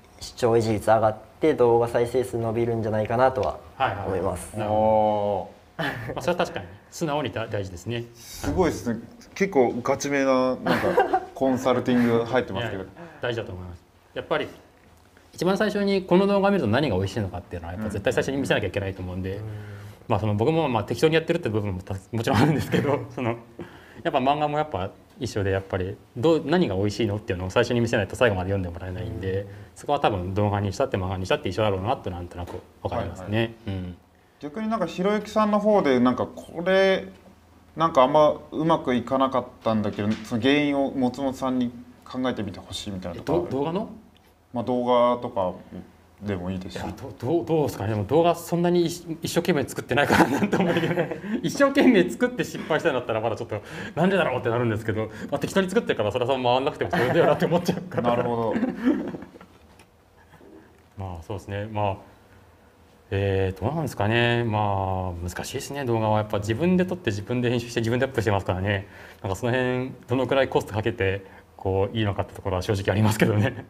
維持率上がって動画再生数伸びるんじゃないかなとは思います。 まあ、それは確かに素直に大事ですね。 すごいですね。結構ガチめななんかコンサルティング入ってますけど。 いや大事だと思います。やっぱり一番最初にこの動画を見ると何が美味しいのかっていうのはやっぱ絶対最初に見せなきゃいけないと思うんで、まあその僕もまあ適当にやってるって部分ももちろんあるんですけど、そのやっぱ漫画もやっぱ一緒でやっぱり何が美味しいのっていうのを最初に見せないと最後まで読んでもらえないんで、そこは多分動画にしたって漫画にしたって一緒だろうなってなんとなく分かりますね。 逆になんかひろゆきさんの方でなんかこれなんかあんまうまくいかなかったんだけど、その原因を松本さんに考えてみてほしいみたいなとか。 動画の？ まあ動画とかでもいいですし。 どうですかね。でも動画そんなに一生懸命作ってないからなんと思うけど、一生懸命作って失敗したんだったらまだちょっとなんでだろうってなるんですけど、まあ、適当に作ってるからそれは回んなくてもそれだよなって思っちゃうから。 なるほど。 まあそうですね。まあどうなんですかね。まあ難しいですね。動画はやっぱ自分で撮って自分で編集して自分でアップしてますからね。なんかその辺どのくらいコストかけてこういいのかってところは正直ありますけどね。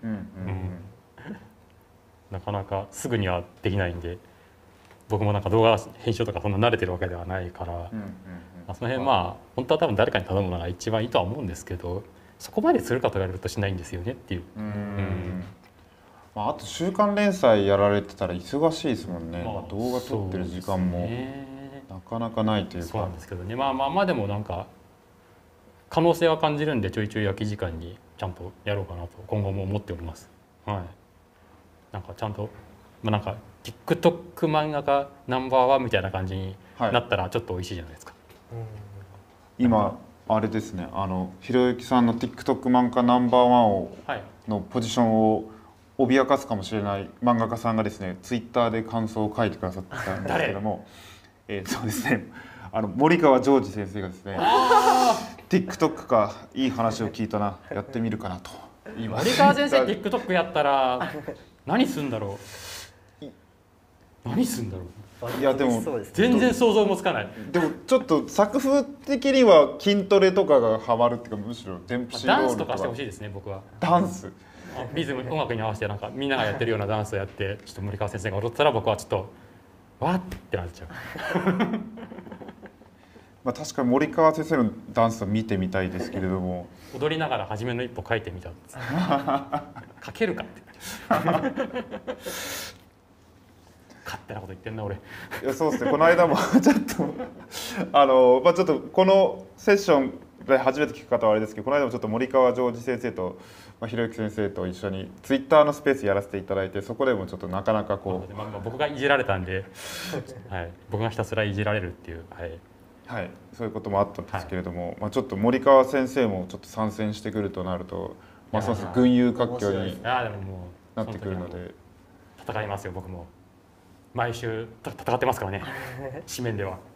なかなかすぐにはできないんで、僕もなんか動画編集とかそんな慣れてるわけではないから、その辺まあ本当は多分誰かに頼むのが一番いいとは思うんですけど、そこまでするかと言われるとしないんですよねっていう。 まあ、あと週刊連載やられてたら忙しいですもんね。まあ、動画撮ってる時間もなかなかないというか。 そうなんですけどね。まあでもなんか可能性は感じるんで、ちょいちょい空き時間にちゃんとやろうかなと今後も思っております。はい。なんかちゃんと、まあ、なんか TikTok 漫画家ナンバーワンみたいな感じになったらちょっと美味しいじゃないですか。 今あれですね、ひろゆきさんの TikTok 漫画ナンバーワンのポジションを脅かすかもしれない漫画家さんがですね、ツイッターで感想を書いてくださったんですけども、そうですね、森川ジョージ先生がですね、TikTok かいい話を聞いたな、やってみるかなと。 森川先生 TikTok やったら何すんだろう。何すんだろう。 いやでも全然想像もつかない。 でもちょっと作風的には筋トレとかがハマるっていうか、むしろデンプシーロールダンスとかしてほしいですね。僕はダンス、 リズム音楽に合わせてなんかみんながやってるようなダンスをやって、ちょっと森川先生が踊ったら僕はちょっとわってなっちゃう。 まあ確かに森川先生のダンスを見てみたいですけれども、 踊りながら初めの一歩書いてみたんです。書けるかって勝手なこと言ってんな俺。 いやそうですね、この間もちょっとまあちょっとこのセッションで初めて聞く方はあれですけど、この間もちょっと森川ジョージ先生と、ひろゆき先生と一緒にツイッターのスペースやらせていただいて、そこでもちょっとなかなかこう、 まあ僕がいじられたんで、はい、僕がひたすらいじられるっていう、 はい、そういうこともあったんですけれども、まあちょっと森川先生もちょっと参戦してくるとなると、ますます群雄割拠になってくるので、 戦いますよ。僕も毎週戦ってますからね。紙面では。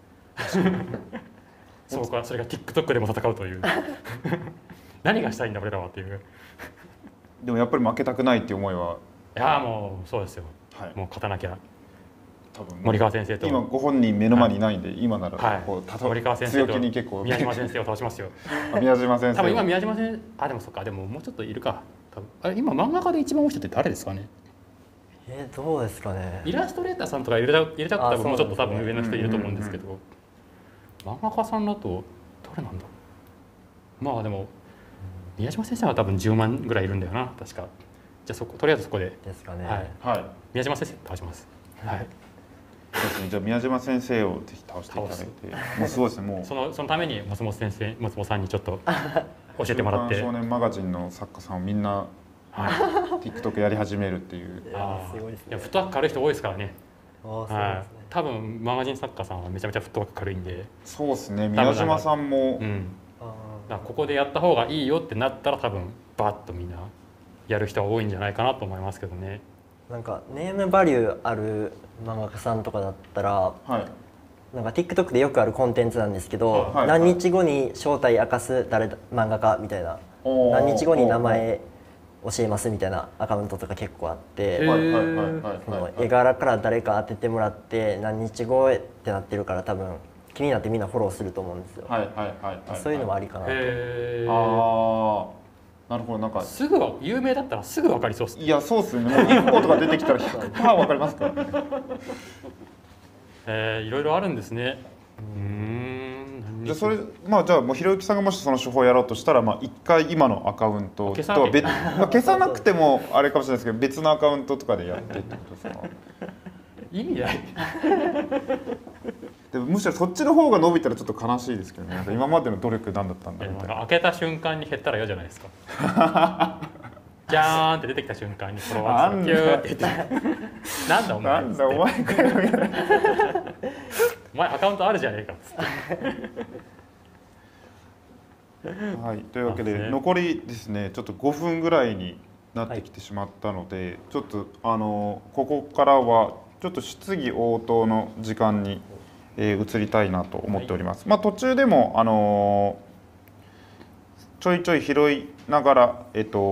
それが TikTok でも戦うという。何がしたいんだ俺らはっていう。 でもやっぱり負けたくないっていう思いは、 いやもうそうですよ、もう勝たなきゃ。 多分森川先生と今ご本人目の前にいないんで、今ならこう森川先生とに結構宮島先生を倒しますよ。 宮島先生多分今宮島先生、でもそっか、でももうちょっといるか。多分今漫画家で一番多い人って誰ですかね。 どうですかね。 イラストレーターさんとか入れたくたらもうちょっと多分上の人いると思うんですけど、漫画家さんだと誰なんだろう。まあでも宮島先生は多分10万ぐらいいるんだよな確か。じゃあとりあえずそこでですかね。 はい。宮島先生倒します。はい。 そうですね。じゃあ宮島先生をぜひ倒していただいて、もうすごいですね。もうそのために松本さんにちょっと教えてもらって。 週刊少年マガジンの作家さんをみんな、TikTok やり始めるっていう。 すごいですね。 フットワーク軽い人多いですからね。 はい。 多分マガジン作家さんはめちゃめちゃフットワーク軽いんで。 そうですね。宮島さんも。 ここでやった方がいいよってなったら多分バッとみんなやる人は多いんじゃないかなと思いますけどね。 なんかネームバリューある漫画家さんとかだったら、なんか TikTok でよくあるコンテンツなんですけど、何日後に正体明かす漫画家みたいな、何日後に名前教えますみたいなアカウントとか結構あって、絵柄から誰か当ててもらって何日後ってなってるから、多分気になってみんなフォローすると思うんですよ。そういうのもありかなと。 なるほど。なんかすぐ有名だったらすぐ分かりそうですね。 いやそうですね。もう1個とか出てきたら100%分かりますからね。 いろいろあるんですね。 じゃあそれじゃあもうひろゆきさんがもしその手法をやろうとしたら一回今のアカウントとは別消さなくてもあれかもしれないですけど別のアカウントとかでやってってことですか？ 意味ない。 でもむしろそっちの方が伸びたらちょっと悲しいですけどね。なんか今までの努力何だったんだみたいな。 開けた瞬間に減ったら嫌じゃないですか。じゃーんって出てきた瞬間にフォロワーがキューって言ってなんだお前なんだお前かよみたいな。 お前アカウントあるじゃねえかっつって。 はい、というわけでね残りですねちょっと5分ぐらいになってきてしまったので、ちょっとここからはちょっと質疑応答の時間に、移りたいなと思っております。途中でもちょいちょい拾いながら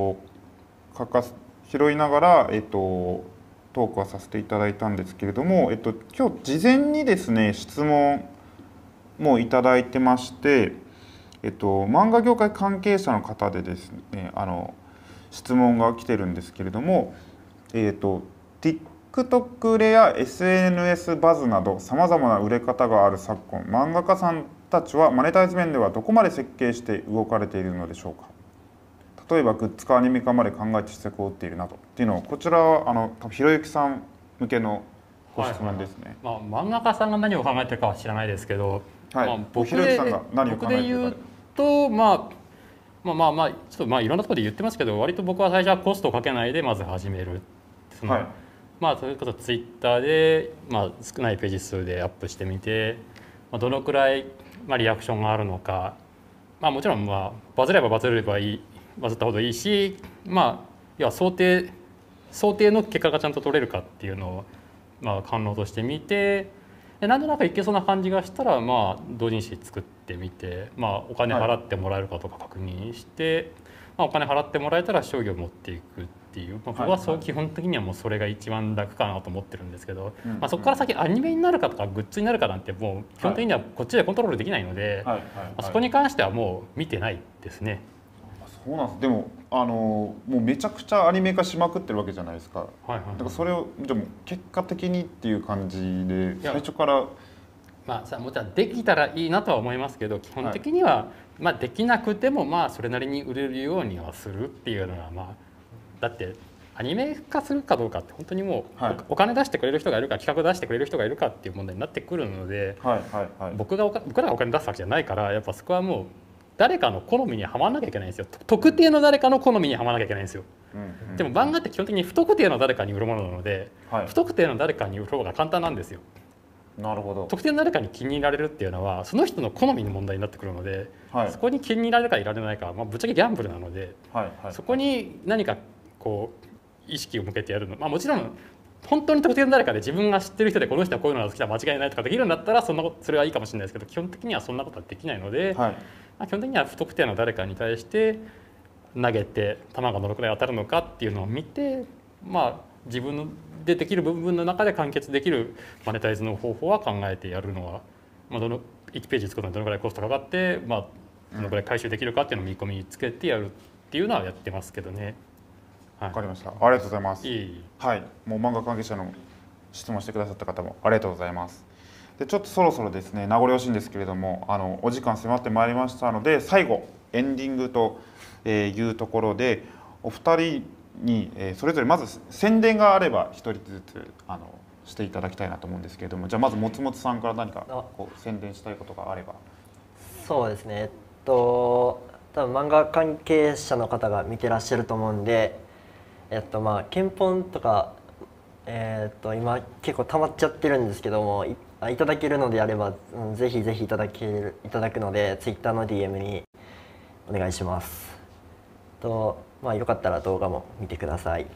拾いながらトークはさせていただいたんですけれども、今日事前にですね質問もいただいてまして。漫画業界関係者の方でですね質問が来てるんですけれども、TikTok レや SNS バズなどさまざまな売れ方がある昨今、漫画家さんたちはマネタイズ面ではどこまで設計して動かれているのでしょうか。例えばグッズかアニメ化まで考えて施策を打っているなどっていうのを、こちらは多分ひろゆきさん向けのご質問ですね。 漫画家さんが何を考えてるかは知らないですけど、 ひろゆきさんが何を考えてるかで。 ちょっといろんなところで言ってますけど、割と僕は最初はコストをかけないでまず始める。それこそツイッターで、少ないページ数でアップしてみて、どのくらい、リアクションがあるのか、もちろん、バズればバズればいい、バズったほどいいし、想定の結果がちゃんと取れるかっていうのを、可能としてみて、なんとなくいけそうな感じがしたら、同人誌作ってみて、お金払ってもらえるかとか確認して、お金払ってもらえたら商業を持っていくっていう、僕は基本的にはもうそれが一番楽かなと思ってるんですけど、そこから先アニメになるかとかグッズになるかなんてもう基本的にはこっちでコントロールできないので、そこに関してはもう見てないですね。 そうなんです。でももうめちゃくちゃアニメ化しまくってるわけじゃないですか。だからそれをでも結果的にっていう感じで最初から。 もちろんできたらいいなとは思いますけど、基本的には、できなくてもそれなりに売れるようにはするっていうのがだってアニメ化するかどうかって本当にもう、お金出してくれる人がいるか企画出してくれる人がいるかっていう問題になってくるので、僕らがお金出すわけじゃないから、やっぱそこはもう誰かの好みにはまらなきゃいけないんですよ。特定の誰かの好みにはまらなきゃいけないんですよ。でも漫画って基本的に不特定の誰かに売るものなので、不特定の誰かに売る方が簡単なんですよ。 なるほど。 特定の誰かに気に入られるっていうのはその人の好みの問題になってくるので、そこに気に入られるかいられないかは、ぶっちゃけギャンブルなので、そこに何かこう意識を向けてやるの、もちろん本当に特定の誰かで自分が知ってる人でこの人はこういうのが好きだ間違いないとかできるんだったらそれはいいかもしれないですけど、基本的にはそんなことはできないので、基本的には不特定の誰かに対して投げて球がどのくらい当たるのかっていうのを見て、自分でできる部分の中で完結できるマネタイズの方法は考えてやるのは、1ページ作るのにどのくらいコストかかって、どのくらい回収できるかっていうのを見込みにつけてやるっていうのはやってますけどね。 わかりました。ありがとうございます。もう漫画関係者の質問してくださった方もありがとうございます。でちょっとそろそろですね名残惜しいんですけれどもお時間迫ってまいりましたので、最後エンディングというところでお二人にそれぞれまず宣伝があれば一人ずつしていただきたいなと思うんですけれども、じゃあまずもつもつさんから何か宣伝したいことがあれば。 そうですね、多分漫画関係者の方が見てらっしゃると思うんで、検本とか、今結構溜まっちゃってるんですけども、いただけるのであれば、ぜひぜひいただくので Twitter の DM にお願いします。よかったら動画も見てください。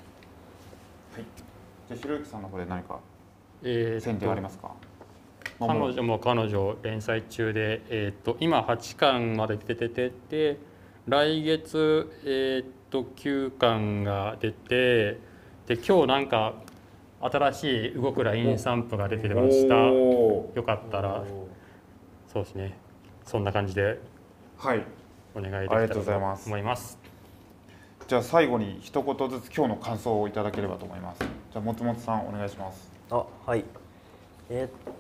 じゃあひろゆきさんの方で何か宣伝ありますか？ 彼女連載中で、今8巻まで出て来月、9巻が出て、で今日なんか新しい動く LINE スタンプが出てました。よかったらそうですね、そんな感じでお願いできたらと思います。 じゃあ最後に一言ずつ今日の感想をいただければと思います。じゃあもつもつさんお願いします。 はい。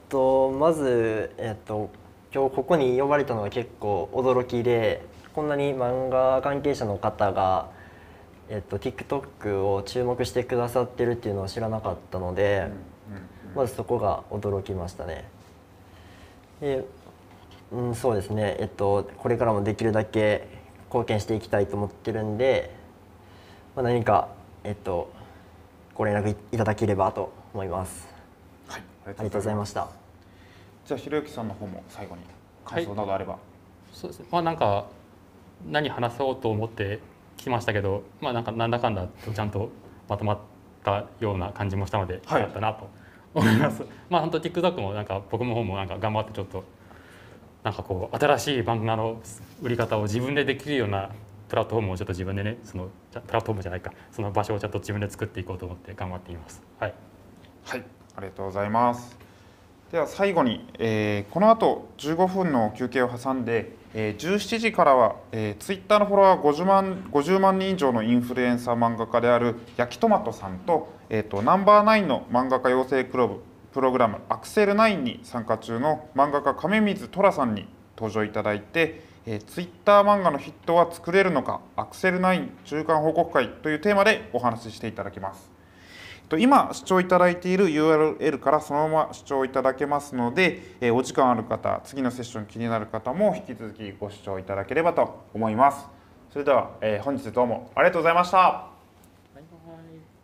まず、今日ここに呼ばれたのが結構驚きで、こんなに漫画関係者の方が、TikTok を注目してくださってるっていうのを知らなかったので、まずそこが驚きましたね。で、そうですね、これからもできるだけ貢献していきたいと思ってるんで、何か、ご連絡いただければと思います。 はい、 ありがとうございました。 じゃあひろゆきさんの方も最後に感想などあれば。 そうですね。まあなんか何話そうと思ってきましたけど、まあなんかなんだかんだとちゃんとまとまったような感じもしたので、よかったなと思います。まあ本当 TikTok もなんか僕の方もなんか頑張ってちょっとなんかこう新しい漫画の売り方を自分でできるようなプラットフォームをちょっと自分でね、そのプラットフォームじゃないか、その場所をちょっと自分で作っていこうと思って頑張っています。はい。 はい、ありがとうございます。では最後に、この後15分の休憩を挟んで、17時からは、ツイッターのフォロワー50万人以上のインフルエンサー漫画家である焼きトマトさんと、ナンバーナインの漫画家養成プログラムアクセル9に参加中の漫画家亀水虎さんに登場いただいて、ツイッター漫画のヒットは作れるのかアクセル9中間報告会というテーマでお話ししていただきます。今視聴いただいている URL からそのまま視聴いただけますので、お時間ある方、次のセッション気になる方も引き続きご視聴いただければと思います。それでは、本日どうもありがとうございました。 バイバイ。